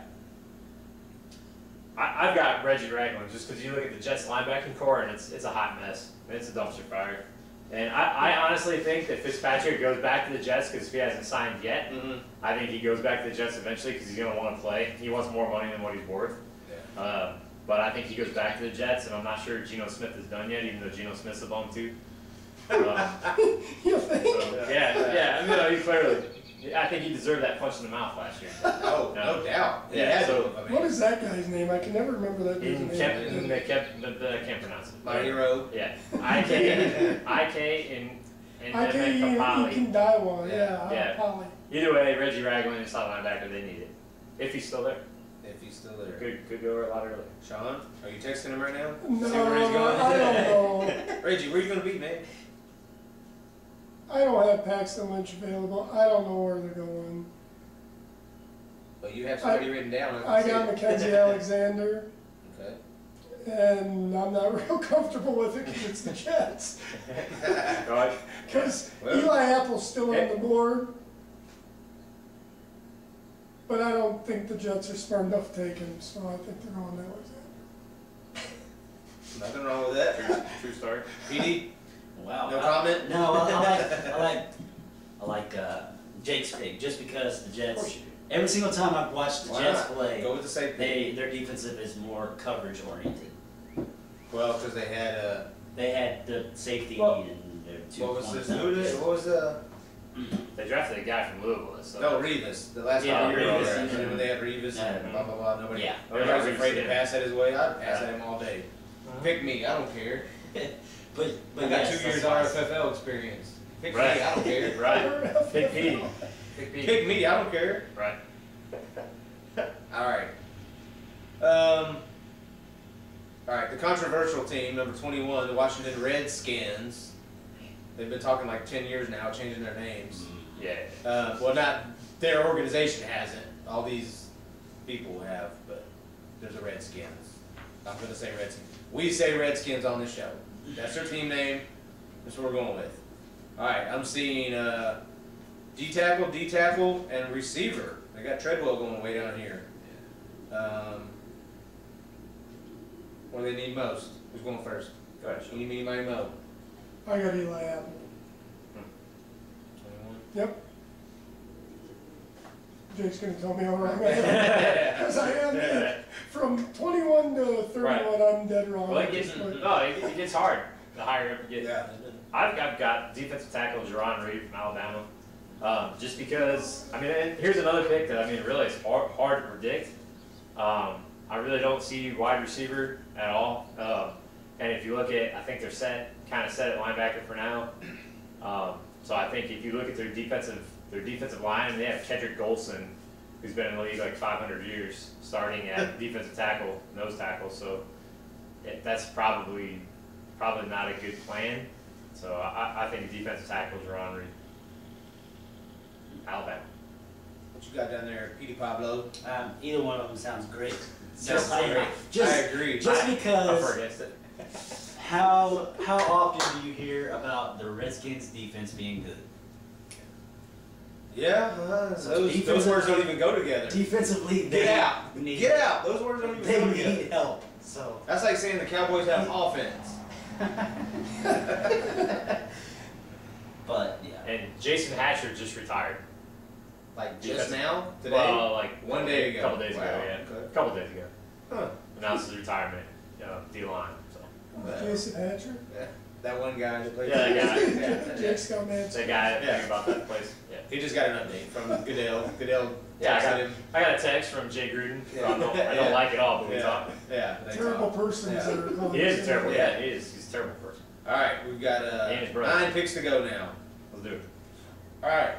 S2: I've got Reggie Ragland just because you look at the Jets linebacking core and it's a hot mess. It's a dumpster fire. And I honestly think that Fitzpatrick goes back to the Jets because if he hasn't signed yet,
S1: Mm-hmm.
S2: I think he goes back to the Jets eventually because he's going to want to play. He wants more money than what he's worth.
S1: Yeah.
S2: But I think he goes back to the Jets, and I'm not sure Geno Smith is done yet, even though Geno Smith's a bum too.
S3: You think?
S2: So, yeah. I mean, no, he clearly. I think he deserved that punch in the mouth last year.
S1: Oh, no doubt. He
S2: Yeah,
S1: had
S2: so-
S1: to. I mean,
S3: What is that guy's name? I can never remember that
S2: He
S3: dude's
S2: kept,
S3: name.
S2: they can't pronounce it.
S1: my hero.
S2: Yeah, IK and
S3: I
S2: then
S3: can
S2: Kapali.
S3: Daiwa,
S1: Yeah.
S2: Yeah.
S3: Polly.
S2: Either way, Reggie Ragland and slot linebacker, they need it. If he's still there,
S1: If he's still there.
S2: could go a lot earlier.
S1: Sean, are you texting him right now?
S3: No,
S1: See where he's going?
S3: I don't know.
S1: Reggie, where you gonna be, man?
S3: I don't have Paxton Lynch available. I don't know where they're going.
S1: Well, you have somebody written down.
S3: I
S1: can
S3: got
S1: see it.
S3: Mackenzie Alexander,
S1: Okay.
S3: and I'm not real comfortable with it because it's the Jets.
S2: Go ahead.
S3: Because
S1: Well-
S3: Eli Apple's still on the board, but I don't think the Jets are smart enough to take him, so I think they're going that way.
S1: Nothing wrong with that.
S2: True story.
S1: PD,
S4: Wow.
S1: no comment?
S4: No, I like Jake's pick just because the
S2: Of
S4: Jets.
S2: course you do.
S4: Every single time I've watched the
S1: Why
S4: Jets
S1: not?
S4: play,
S1: Go with the safe pick.
S4: their defensive is more coverage oriented.
S1: Well, because they had
S4: They had the safety
S3: Well,
S4: and their two.
S1: what was
S4: corners
S1: this?
S4: out.
S1: Who did? What was the?
S2: They drafted a guy from Louisville. So.
S1: No, Revis. The last
S4: Yeah,
S1: time we were
S4: Revis,
S1: there,
S4: and
S1: and when they had Revis and blah blah blah. Nobody.
S4: Yeah.
S1: Everybody was
S2: Yeah,
S1: afraid to
S2: Revis,
S1: pass at his way. I'd pass
S2: Yeah.
S1: at him all day.
S2: Uh-huh.
S1: Pick me. I don't care.
S4: But
S1: I got
S4: yes,
S1: 2 years
S4: that's why-
S1: RFFL experience. Pick
S2: Right.
S1: me. I don't care.
S2: Right. Big Petey.
S1: Pick me. I don't care.
S2: Right.
S1: All right. All right. The controversial team, number 21, the Washington Redskins. They've been talking like 10 years now, changing their names.
S2: Yeah.
S1: Well, not their organization hasn't. All these people have, but there's a Redskins. I'm going to say Redskins. We say Redskins on this show. That's their team name. That's what we're going with. All right, I'm seeing D tackle, and receiver. They got Treadwell going way down here. What do they need most? Who's going first?
S2: Go ahead.
S1: Eeny, meeny, miny, mo.
S3: I got Eli Apple.
S1: 21.
S3: Yep. Jake's gonna tell me I'm wrong. Because I am. From 21 to 31,
S2: Right.
S3: I'm dead wrong.
S2: Well, it gets hard the higher up you get.
S1: Yeah.
S2: I've got defensive tackle Jerron Reed from Alabama. Just because, I mean, and here's another pick that, I mean, really is hard to predict. I really don't see wide receiver at all. And if you look at, I think they're kind of set at linebacker for now. So I think if you look at their defensive line, they have Kedrick Golson, who's been in the league like 500 years, starting at defensive tackle, nose tackle. So that's probably not a good plan. So I think defensive tackle is Jerron Reed. Alabama.
S1: What you got down there, Petey Pablo?
S4: Either one of them sounds great.
S1: I agree.
S4: Just
S2: I'm
S4: because.
S2: for against it.
S4: How often do you hear about the Redskins defense being good?
S1: Yeah, those words don't even go together.
S4: Defensively,
S1: Get out! Get out! Those words don't even
S4: They
S1: go together.
S4: need help. So.
S1: That's like saying the Cowboys have offense.
S4: But yeah.
S2: And Jason Hatcher just retired.
S1: Like
S2: Because-
S1: just now? Today?
S2: Well, like
S1: One day ago.
S2: A couple days
S1: Wow,
S2: ago, yeah.
S1: okay.
S2: A couple days ago.
S1: Huh.
S2: Announced his retirement, D-line. So.
S3: Jason Hatcher.
S1: Yeah. That one guy that played.
S2: Yeah, that
S1: yeah.
S3: Jake's got mad.
S2: That guy that
S1: Yeah.
S2: thing about that place. Yeah.
S1: He just got an update from Goodell. Goodell
S2: Yeah,
S1: texted him.
S2: I got a text from Jay Gruden.
S1: Yeah.
S2: I don't
S1: Yeah.
S2: like it all, but we
S1: Yeah.
S2: talked.
S1: Yeah. they
S3: Terrible
S1: talk.
S3: person.
S1: Yeah.
S3: that are calling
S2: He is
S3: him.
S2: terrible.
S1: Yeah.
S2: Yeah, he is. He's a terrible person.
S1: All right, we've got
S2: And his brother.
S1: 9 picks to go now.
S2: Let's do it.
S1: All right.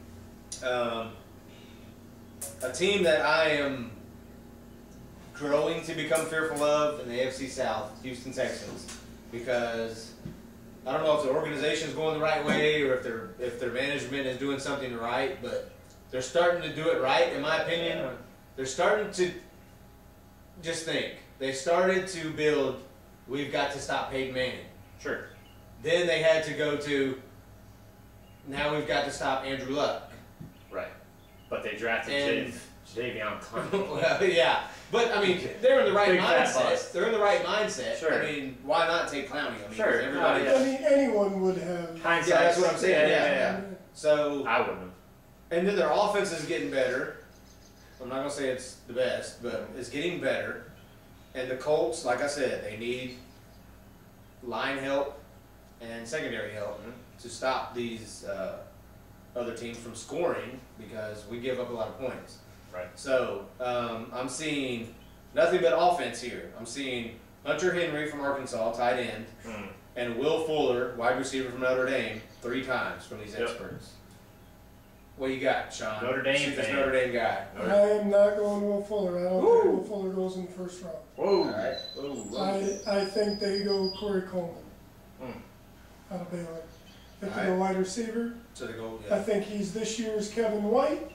S1: A team that I am growing to become fearful of in the AFC South, Houston Texans, because I don't know if the organization is going the right way or if their management is doing something right, but they're starting to do it right, in my opinion.
S2: Yeah.
S1: They're starting to just think. They started to build. We've got to stop Peyton Manning.
S2: Sure.
S1: Then they had to go to. Now we've got to stop Andrew Luck.
S2: Right. But they drafted
S1: And-
S2: Jadeveon Clowney.
S1: Well, yeah, but I mean, they're in the right
S2: Big fat
S1: mindset.
S2: bust.
S1: They're in the right mindset.
S2: Sure.
S1: I mean, why not take Clowney? I mean,
S2: Sure.
S1: everybody.
S2: No,
S3: I mean, anyone would have.
S2: Hindsight.
S1: Yeah, that's what I'm saying. Yeah.
S2: yeah.
S1: So,
S2: I wouldn't have.
S1: and then their offense is getting better. I'm not gonna say it's the best, but it's getting better. And the Colts, like I said, they need line help and secondary help to stop these other teams from scoring because we give up a lot of points.
S2: Right.
S1: So I'm seeing nothing but offense here. I'm seeing Hunter Henry from Arkansas, tight end, and Will Fuller, wide receiver from Notre Dame, 3 times from these
S2: Yep.
S1: experts. What you got, Sean?
S2: Notre Dame
S1: Shoot this
S2: fan.
S1: Notre Dame guy.
S3: I am not going Will Fuller. I don't think Will Fuller goes in the first round.
S2: Whoa.
S1: All right. Whoa.
S3: I think they go Corey Coleman
S2: Hmm.
S3: out of Baylor. I think they
S1: Alright.
S3: go wide receiver.
S1: So they go.
S3: I
S1: Yeah.
S3: think he's this year's Kevin White.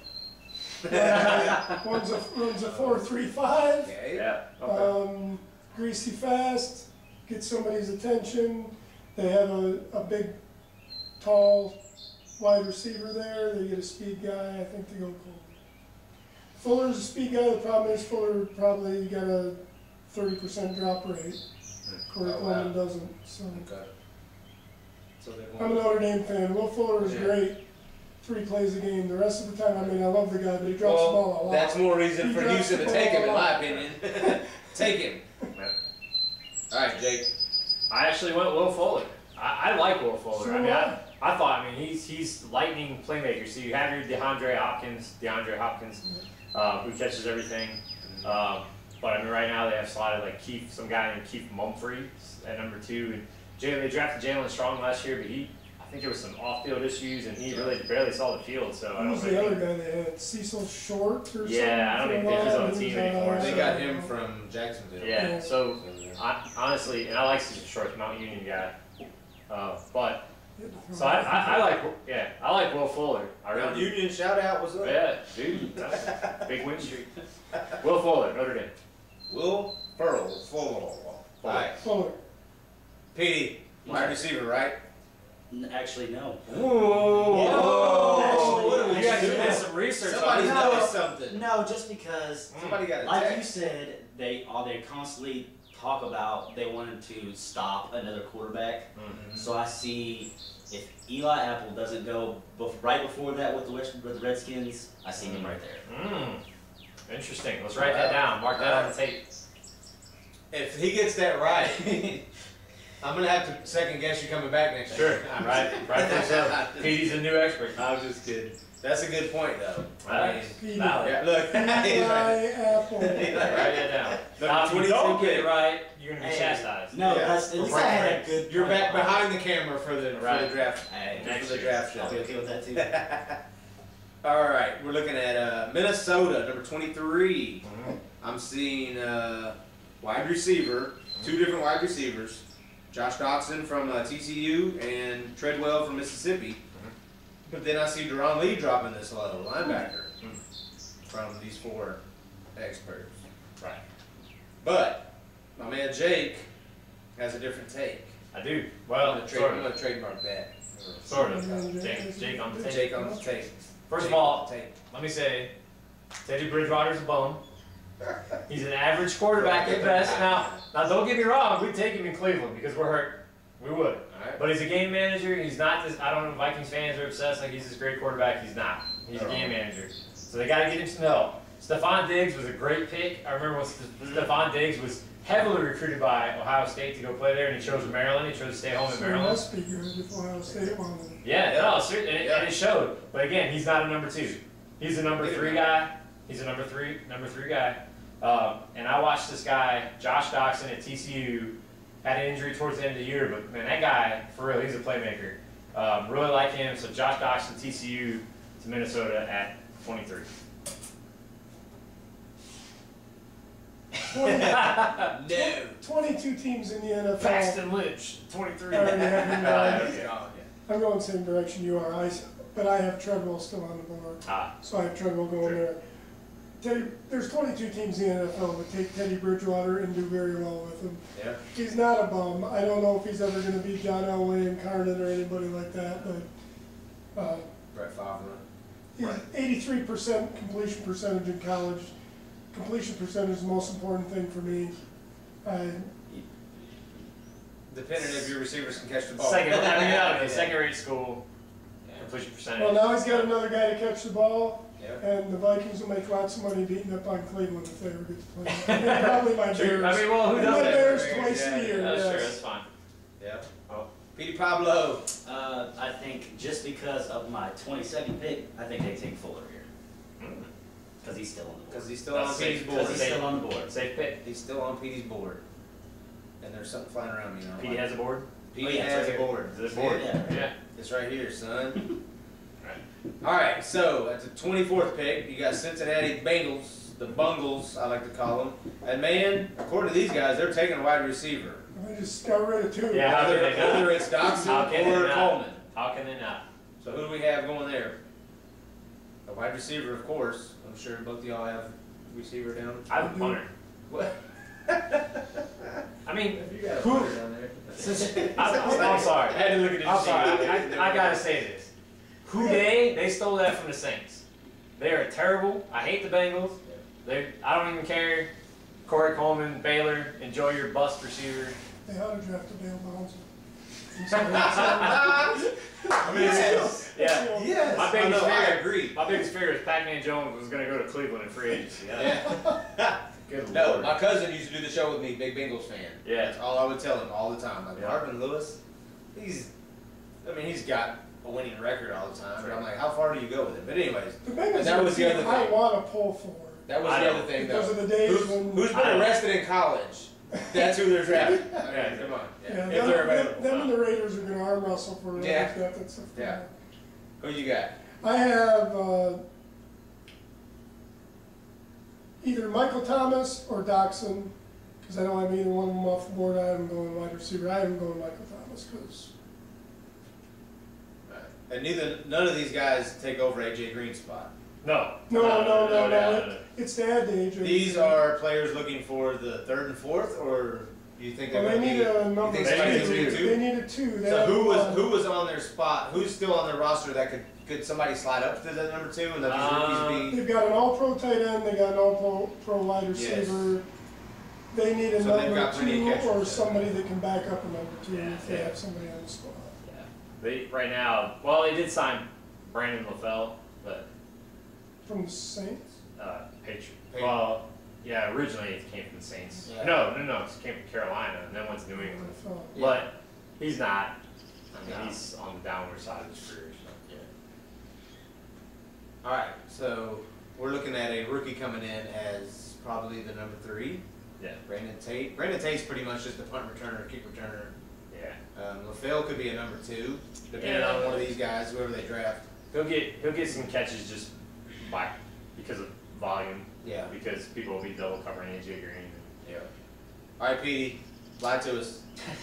S3: Runs a 4.35.
S1: Okay.
S2: Yeah. Okay.
S3: Greasy fast, get somebody's attention. They have a big, tall wide receiver there. They get a speed guy. I think they go Coleman. Fuller's a speed guy. The problem is Fuller probably got a 30% drop rate. Corey
S1: Oh,
S3: Coleman
S1: wow.
S3: doesn't. So
S1: Okay. So they
S3: I'm a
S1: go.
S3: Notre Dame fan. Will Fuller is
S1: Yeah.
S3: great. 3 plays a game. The rest of the time, I mean, I love the guy, but he drops the ball a lot.
S1: That's more reason
S3: He
S1: for
S3: drops
S1: Houston
S3: the
S1: to
S3: ball
S1: take him,
S3: a
S1: in
S3: lot.
S1: my opinion. Take him.
S2: Yeah.
S1: All right, Jake.
S2: I actually went Will Fuller. I like Will Fuller.
S3: So
S2: I mean,
S3: do
S2: I thought, I mean, he's lightning playmaker. So you have your DeAndre Hopkins, who catches everything. But I mean, right now they have slotted like some guy named Keith Mumphrey at number 2. And they drafted Jalen Strong last year, but I I think there was some off-field issues, and he really barely saw the field. So I don't
S3: Who's the
S2: really
S3: other
S2: think-
S3: guy they had? Cecil Short or something?
S2: Yeah, I don't even think he's on the
S3: He
S2: team
S3: was,
S2: anymore.
S1: They got him from Jacksonville.
S2: Yeah. So
S3: Yeah.
S2: honestly, and I like Cecil Short, Mount Union guy. But so
S3: I
S2: I like Will Fuller. I
S1: Mount
S2: really
S1: Union shout out, what's up?
S2: Yeah, dude, that's a big win streak. Will Fuller, Notre Dame.
S1: Will Fuller. Alright,
S3: Fuller.
S1: Petey, wide receiver, right?
S4: Actually, no.
S2: Whoa!
S4: Actually,
S2: You guys
S4: actually,
S2: did some research
S1: Somebody
S2: on
S4: No.
S1: knows something.
S4: No, just because,
S1: Somebody got a
S4: like you
S1: text.
S4: said, they constantly talk about they wanted to stop another quarterback.
S1: Mhm.
S4: So I see if Eli Apple doesn't go right before that with the Redskins, I see him right there.
S2: Interesting. Let's write that down. Mark that on the tape.
S1: If he gets that right, I'm gonna have to second guess you coming back next
S2: Sure.
S1: year.
S2: Right for so. Petey's a new expert.
S1: I'm just kidding. That's a good point, though. I mean,
S3: Petey.
S2: Valid.
S1: yeah, look, he's right.
S3: Apple.
S2: Write that down. Now, if you
S1: 22
S2: don't get
S1: pick.
S2: it right, you're gonna be
S4: Hey.
S2: chastised.
S4: No,
S1: Yeah.
S4: that's at least I
S2: Right.
S4: had a good.
S1: You're
S4: point.
S1: back behind the camera for the
S2: Right.
S1: draft.
S4: Hey,
S2: Next
S1: For the
S2: year.
S1: draft show.
S4: I'll be okay with that too.
S1: All right, we're looking at Minnesota, number 23.
S2: Mhm.
S1: I'm seeing wide receiver, two different wide receivers. Josh Doctson from TCU and Treadwell from Mississippi. But then I see Deron Lee dropping this low, linebacker, from these four experts.
S2: Right.
S1: But my man Jake has a different take.
S2: I do.
S1: I'm
S2: Well,
S1: gonna
S2: sort
S1: I'm
S2: of.
S1: gonna trademark that.
S2: Sort of. Jake on the tape.
S1: Jake on the tape.
S2: First of
S1: Jake
S2: all,
S1: on the tape.
S2: let me say, Teddy Bridgewater's a bum. He's an average quarterback at best. Now don't get me wrong, we'd take him in Cleveland because we're hurt. We would.
S1: Alright.
S2: But he's a game manager. He's not this. I don't know if Vikings fans are obsessed like he's this great quarterback. He's not. He's a game manager. So they got to get him some help. Stephon Diggs was a great pick. I remember when Stephon Diggs was heavily recruited by Ohio State to go play there, and he chose Maryland. He chose to stay home in
S3: So it
S2: Maryland.
S3: must be good if Ohio State won.
S2: Yeah,
S1: Yeah.
S2: no, and
S1: Yeah.
S2: it showed. But again, he's not a number two. He's a number three guy. He's a number three guy. And I watched this guy, Josh Doctson at TCU, had an injury towards the end of the year, but man, that guy, for real, he's a playmaker. Really like him. So Josh Doctson, TCU to Minnesota at 23.
S3: 22 teams in the NFL.
S2: Paxton Lynch, 23.
S3: I already have him down.
S2: Okay.
S3: I'm going the same direction you are, but I have Treadwell still on the board,
S2: Ah,
S3: so I have Treadwell going
S2: Sure.
S3: there. There's 22 teams in the NFL that take Teddy Bridgewater and do very well with him.
S1: Yeah.
S3: He's not a bum. I don't know if he's ever going to be John Elway and Carden or anybody like that, but
S1: Brett Favre.
S3: he's
S2: Right.
S3: 83% completion percentage in college. Completion percentage is the most important thing for me.
S1: Depending if your receivers can catch the ball.
S2: second-rate school, completion percentage.
S3: Well, now he's got another guy to catch the ball.
S1: Yeah.
S3: And the Vikings will make lots of money beating up on Cleveland if they ever get to play. And probably my
S2: True.
S3: Bears.
S2: I mean, well, who
S3: And
S2: does
S3: my
S2: that?
S3: Bears
S1: Yeah,
S3: twice
S1: yeah,
S3: a year.
S2: That's
S3: yes.
S2: true, that's fine.
S1: Yeah.
S2: Oh.
S1: Petey Pablo.
S4: I think just because of my 22nd pick, I think they take Fuller here.
S2: Mm.
S4: Because he's still on the board.
S1: Because he's still
S2: That's
S1: on
S2: safe.
S1: Petey's board.
S4: Because he's still on the board.
S2: Safe pick.
S1: He's still on Petey's board. And there's something flying around me, you know.
S2: Petey has a board.
S1: Petey
S4: Oh, yeah, it's
S1: has
S4: right
S1: a
S4: here.
S1: board.
S2: Is it a board?
S4: Yeah.
S2: Yeah.
S1: It's right here, son.
S2: Right.
S1: Alright, so at the 24th pick, you got Cincinnati Bengals, the Bungles, I like to call them. And man, according to these guys, they're taking a wide receiver.
S3: They just got rid of two.
S2: Yeah. How
S1: Whether,
S2: can they not?
S1: whether it's
S2: How
S1: Dotson
S2: can they
S1: or
S2: not?
S1: Coleman.
S2: How can they not?
S1: So who do we have going there? A wide receiver, of course. I'm sure both of y'all have receiver down.
S2: I have a punter.
S1: What?
S2: I mean,
S1: You got a
S2: Who-
S1: punter down there.
S2: I'm sorry.
S1: I had to look at this
S2: I'm sorry.
S1: sheet.
S2: I gotta say this. They stole that from the Saints. They are terrible. I hate the Bengals. I don't even care. Corey Coleman, Baylor, enjoy your bust receiver.
S3: They ought to draft a Dale Bouncer.
S1: I mean, yes.
S2: Yeah.
S1: Yes.
S2: My
S1: I
S2: biggest
S1: know, I
S2: fear-
S1: agree.
S2: My biggest fear is Pac-Man Jones was gonna go to Cleveland in free agency.
S1: Yeah.
S2: Good
S1: No,
S2: lord.
S1: my cousin used to do the show with me, big Bengals fan.
S2: Yeah.
S1: That's all I would tell him all the time. Like,
S2: Yeah.
S1: Marvin Lewis, he's got a winning record all the time. But I'm like, how far do you go with it? But anyways,
S3: The Bengals
S1: that
S3: are
S1: was
S3: the
S1: the
S3: team
S1: other
S3: I
S1: thing.
S3: want to pull for.
S1: That was
S2: I
S1: the
S2: know.
S1: other thing,
S3: Because
S1: though.
S3: of the days when
S1: Who's
S2: I
S1: been
S2: know.
S1: arrested in college That's who they're drafting. I mean, come on.
S3: Yeah,
S1: If they're available.
S3: them and the Raiders are gonna arm wrestle for
S1: Yeah.
S3: depth and stuff.
S1: Yeah. Who you got?
S3: I have either Michael Thomas or Doxson, because I don't have either one of them off the board. I have him going wide receiver. I have him going Michael Thomas because
S1: And none of these guys take over AJ Green's spot.
S2: No.
S3: no. It's to add to AJ.
S1: These are players looking for the third and fourth, or do you think they're
S3: Well, they
S1: going
S3: need
S1: to
S3: a number
S1: think
S3: two.
S1: somebody needs to be two?
S3: They needed two. They
S1: So
S3: have one.
S1: who was on their spot? Who's still on their roster that could somebody slide up to the number two and let these rookies be?
S3: They've got an all-pro tight end. They got an all-pro wide receiver. They need a
S1: So they've
S3: number
S1: got plenty of
S3: two
S1: catchers
S3: or
S1: then.
S3: somebody that can back up a number two
S2: Yeah,
S3: if they
S2: yeah.
S3: have somebody on the squad.
S2: Yeah. They right now. Well, they did sign Brandon LaFell, but
S3: From the Saints.
S2: Patriot.
S1: Patriot.
S2: Well, yeah. Originally it came from the Saints.
S1: Yeah.
S2: No. It came from Carolina and then went to New England.
S3: NFL.
S1: Yeah.
S2: But he's not. I mean,
S1: No.
S2: he's on the downward side of his career. So.
S1: All right, so we're looking at a rookie coming in as probably the number 3,
S2: Yeah.
S1: Brandon Tate. Brandon Tate's pretty much just a punt returner, kick returner.
S2: Yeah.
S1: LaFell could be a number 2, depending
S2: Yeah.
S1: on one of these guys, whoever they draft.
S2: He'll get some catches just because of volume.
S1: Yeah.
S2: Because people will be double covering AJ Green.
S1: Yeah. All right, Petey, lie to us.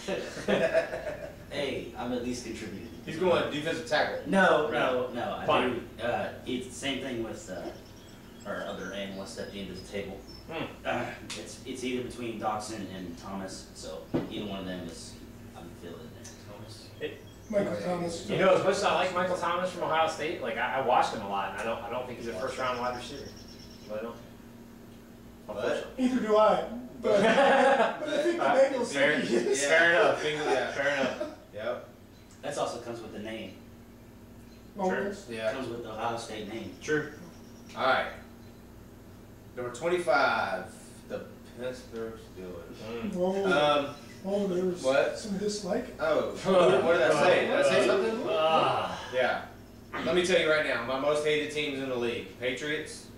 S4: Hey, I'm at least contributing.
S1: He's going defensive tackle.
S4: No. I
S2: Fine.
S4: do. It's the same thing with our other analysts at the end of the table. It's either between Doxson and Thomas, so either one of them is I'm feeling there. Thomas.
S3: Michael
S1: Oh, yeah,
S3: Thomas.
S2: You know, as much as I like Michael Thomas from Ohio State, like I watched him a lot, and I don't think he's a first round wide receiver. But I don't. Unfortunately.
S3: Either do I. But I think the Bengals
S2: Fair,
S3: think he is.
S2: fair enough.
S1: Yeah.
S2: Fair enough.
S1: Yep.
S4: That also comes with the name.
S3: Bengals.
S1: Yeah.
S4: Comes with the Ohio State name.
S2: True.
S1: All right. Number 25, the Pittsburgh Steelers.
S3: Whoa, whoa, there was
S1: what?
S3: some dislike.
S1: Oh, what did I say? Did I say something?
S2: Ah.
S1: Yeah. Let me tell you right now, my most hated teams in the league, Patriots.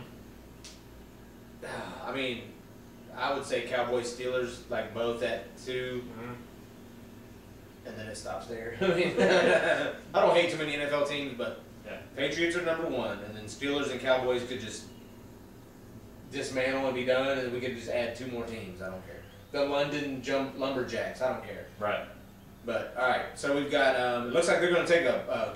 S1: I mean, I would say Cowboys, Steelers, like both at 2, and then it stops there. I mean, I don't hate too many NFL teams, but
S2: Yeah.
S1: Patriots are number 1, and then Steelers and Cowboys could just dismantle and be done, and we could just add 2 more teams. I don't care. The London Lumberjacks, I don't care.
S2: Right.
S1: But all right, so we've got. It looks like they're going to take a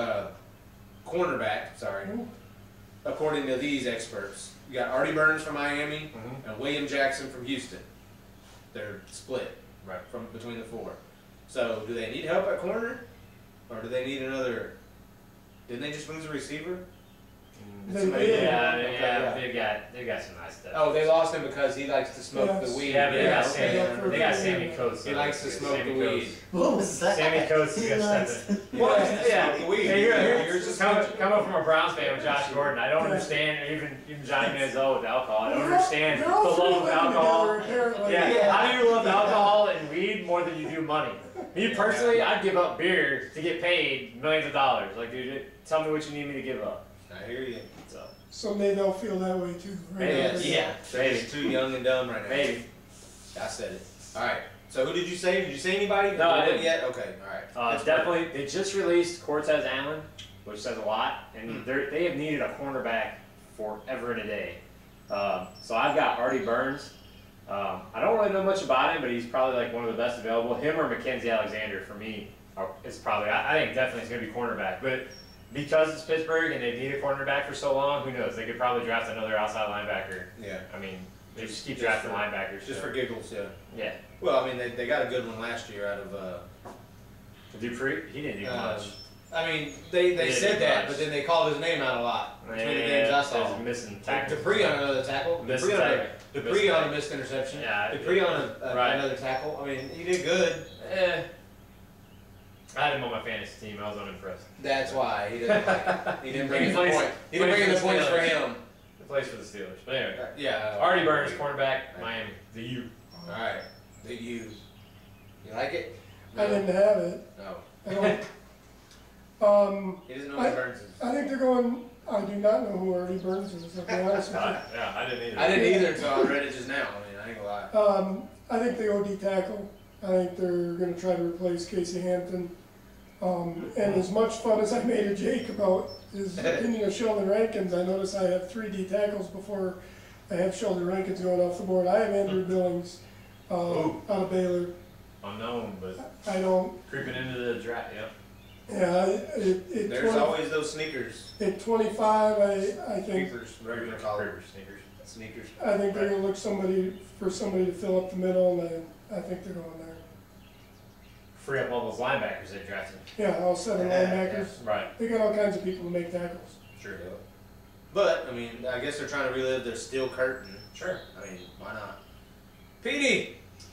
S1: cornerback. Sorry, according to these experts, you got Artie Burns from Miami and William Jackson from Houston. They're split
S2: Right.
S1: from between the 4. So do they need help at corner, or do they need another? Didn't they just lose a receiver?
S3: They
S1: Somebody-
S3: did.
S2: Yeah,
S1: Okay,
S2: they got some nice stuff.
S1: Oh, they lost him because he likes to smoke
S3: Yes.
S1: the weed.
S2: Yeah, but they got
S1: okay.
S2: Sammy. They got Sammy Coates.
S1: He likes to smoke the weed.
S4: What was that?
S2: Sammy Coates is gonna step in.
S1: What?
S2: Yeah,
S1: Smoke the weed.
S2: Hey,
S1: You're just
S2: coming from a Browns fan with Josh Gordon, I don't understand, or even Johnny Manziel with alcohol. I don't understand the
S3: They're all
S2: love of
S3: living
S2: alcohol.
S3: together, apparently.
S2: Yeah, how do you love alcohol and weed more than you do money? Me personally, I'd give up beer to get paid millions of dollars. Like, dude, tell me what you need me to give up.
S1: I hear you.
S2: So,
S3: Someday they'll feel that way too. Right?
S2: Maybe.
S4: Yeah.
S1: They're just too young and dumb right now.
S2: maybe.
S1: I said it. All right. So who did you say? Did you say anybody?
S2: No, I didn't.
S1: Yet? Okay. All right. That's
S2: Definitely, they just released Cortez Allen, which says a lot, and they have needed a cornerback forever and a day. So I've got Artie Burns. I don't really know much about him, but he's probably like one of the best available. Him or Mackenzie Alexander for me is probably. I think definitely it's going to be cornerback, but because it's Pittsburgh and they've needed cornerback for so long, who knows? They could probably draft another outside linebacker.
S1: Yeah.
S2: I mean, they just keep
S1: Just
S2: drafting
S1: for-
S2: linebackers.
S1: Just
S2: so-
S1: for giggles, yeah.
S2: yeah.
S1: Well, I mean, they got a good one last year out of.
S2: Dupree, he didn't do much.
S1: I mean, they
S2: didn't
S1: said
S2: do
S1: that,
S2: much.
S1: but then they called his name out a lot between the games I saw.
S2: There's missing tackles.
S1: Dupree on another tackle.
S2: Missing
S1: Dupree on
S2: tackle.
S1: Dupree
S2: Missing
S1: on a
S2: tackle.
S1: missed interception.
S2: Yeah,
S1: Dupree on
S2: right.
S1: another tackle. I mean, he did good.
S2: I had him on my fantasy team. I was unimpressed.
S1: That's why he didn't like it. He didn't bring in the
S2: plays-
S1: point. He didn't
S2: plays
S1: bring in the
S2: for
S1: points
S2: the
S1: for
S2: Steelers.
S1: him.
S2: He plays for the Steelers. But anyway,
S1: Yeah.
S2: Artie Burns, cornerback, Miami. The U.
S1: All right. The U. You like it?
S3: I didn't have it.
S1: No.
S3: I don't.
S1: He doesn't know who Burns is.
S3: I think they're going. I do not know who Artie Burns is. I'll be honest with you.
S2: Yeah, I didn't either.
S1: I didn't either until I read it just now. I mean, I ain't gonna lie.
S3: I think they OD tackle. I think they're going to try to replace Casey Hampton. And as much fun as I made of Jake about his opinion of Sheldon Rankins, I notice I have 3 D tackles before I have Sheldon Rankins going off the board. I have Andrew Billings out of Baylor.
S2: Unknown, but
S3: I don't.
S2: creeping into the draft. Yep.
S3: Yeah,
S1: There's always those sneakers.
S3: at 25, I think
S1: Sneakers, regular collar
S2: Creeper sneakers.
S1: sneakers.
S3: I think they're going to look for somebody to fill up the middle, and I think they're going there.
S2: Free up all those linebackers they drafted.
S3: Yeah, all 7 linebackers.
S2: Right.
S3: They got all kinds of people to make tackles.
S2: Sure.
S1: But I mean, I guess they're trying to relive their steel curtain.
S2: Sure.
S1: I mean, why not? Petey.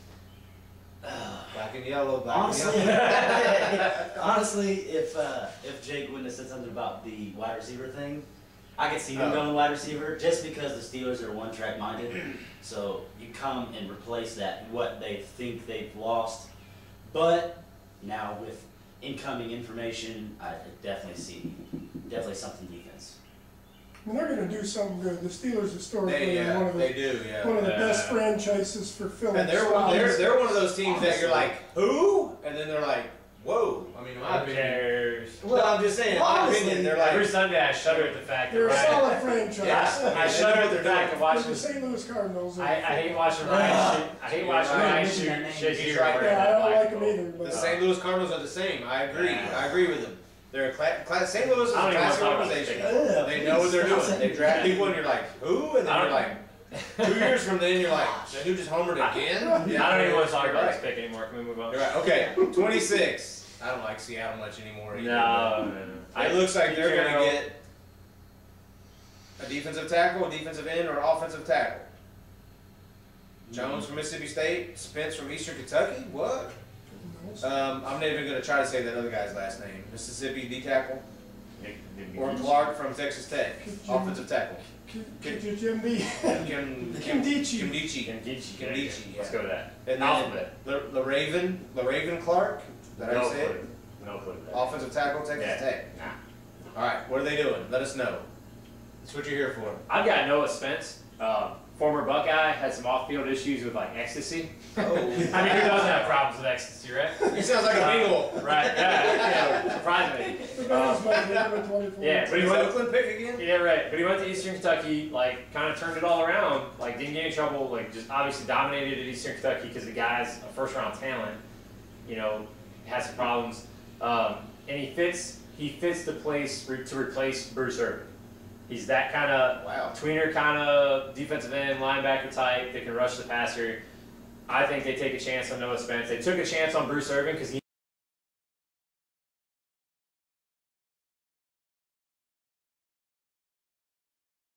S1: Black and yellow. Black
S4: Honestly,
S1: and yellow.
S4: honestly, if Jake wouldn't have said something about the wide receiver thing, I could see them
S1: Oh.
S4: going wide receiver just because the Steelers are one-track minded. So you come and replace that what they think they've lost. But now with incoming information, I definitely see something defense.
S3: I mean, they're going to do something good. The Steelers historically are one of
S1: They
S3: the
S1: do, yeah.
S3: one of the best franchises for filling
S1: And they're
S3: spots.
S1: they're one of those teams that you're like, who? And then they're like, whoa. I mean, in my
S2: Who
S1: opinion.
S2: cares?
S1: No, I'm just saying, in my opinion, they're
S2: Every
S1: like,
S2: Sunday I shudder at the fact that
S3: They're a
S2: Ryan,
S3: solid franchise.
S1: Yeah.
S2: I shudder at the fact of
S3: They're
S2: watching.
S3: the St. Louis Cardinals.
S2: I hate watching Ryan shoot. I hate watching
S1: Right.
S2: Ryan
S4: Mention
S2: shoot
S4: that name.
S2: Shazier.
S1: He's right.
S2: wearing
S3: Yeah, I
S2: that
S3: don't
S2: black
S3: like them
S2: coat.
S3: either.
S1: the
S3: But
S1: St. Louis Cardinals are the same. I agree.
S2: Yeah.
S1: I agree with them. They're a St. Louis is a
S2: I don't even
S1: classy
S2: wanna talk about
S1: organization.
S2: this
S1: They know what they're doing. They draft people and you're like, who? And then
S2: I
S1: you're
S2: don't-
S1: like, 2 years from then you're like, so who just homered again?
S2: I don't even want to talk
S1: you're
S2: about
S1: right.
S2: this pick anymore. Can we move on?
S1: You're right. Okay, 26. I don't like Seattle much anymore either.
S2: No.
S1: It looks like they're going
S2: Gerald-
S1: to get a defensive tackle, a defensive end, or offensive tackle. Jones from Mississippi State, Spence from Eastern Kentucky. What? I'm not even going to try to say that other guy's last name. Mississippi D tackle, or Clark from Texas Tech, offensive tackle.
S3: Get your Jim B.
S1: Kimdichie. Kimdichie.
S2: Let's go with that.
S1: And
S2: Alphabet.
S1: then LaRaven Clark. Is that how you say it?
S2: No clue.
S1: Offensive tackle, Texas
S2: Yeah.
S1: Tech.
S2: Nah.
S1: All right, what are they doing? Let us know. That's what you're here for.
S2: I've got Noah Spence, former Buckeye, had some off-field issues with like ecstasy.
S1: Oh.
S2: I mean, who doesn't have problems with ecstasy, right?
S1: He sounds like a Bengal.
S2: Right. Yeah. Surprisingly.
S3: The Bengals might be number 24.
S2: Yeah, but he
S1: Is
S2: went.
S1: Oakland pick again?
S2: Yeah, right. But he went to Eastern Kentucky, like, kind of turned it all around. Like, didn't get in trouble. Like, just obviously dominated at Eastern Kentucky because the guy's a first-round talent. You know, has some problems, and he fits the place to replace Bruce Irvin. He's that kind of
S1: Wow.
S2: tweener, kind of defensive end linebacker type that can rush the passer. I think they take a chance on Noah Spence. They took a chance on Bruce Irvin because he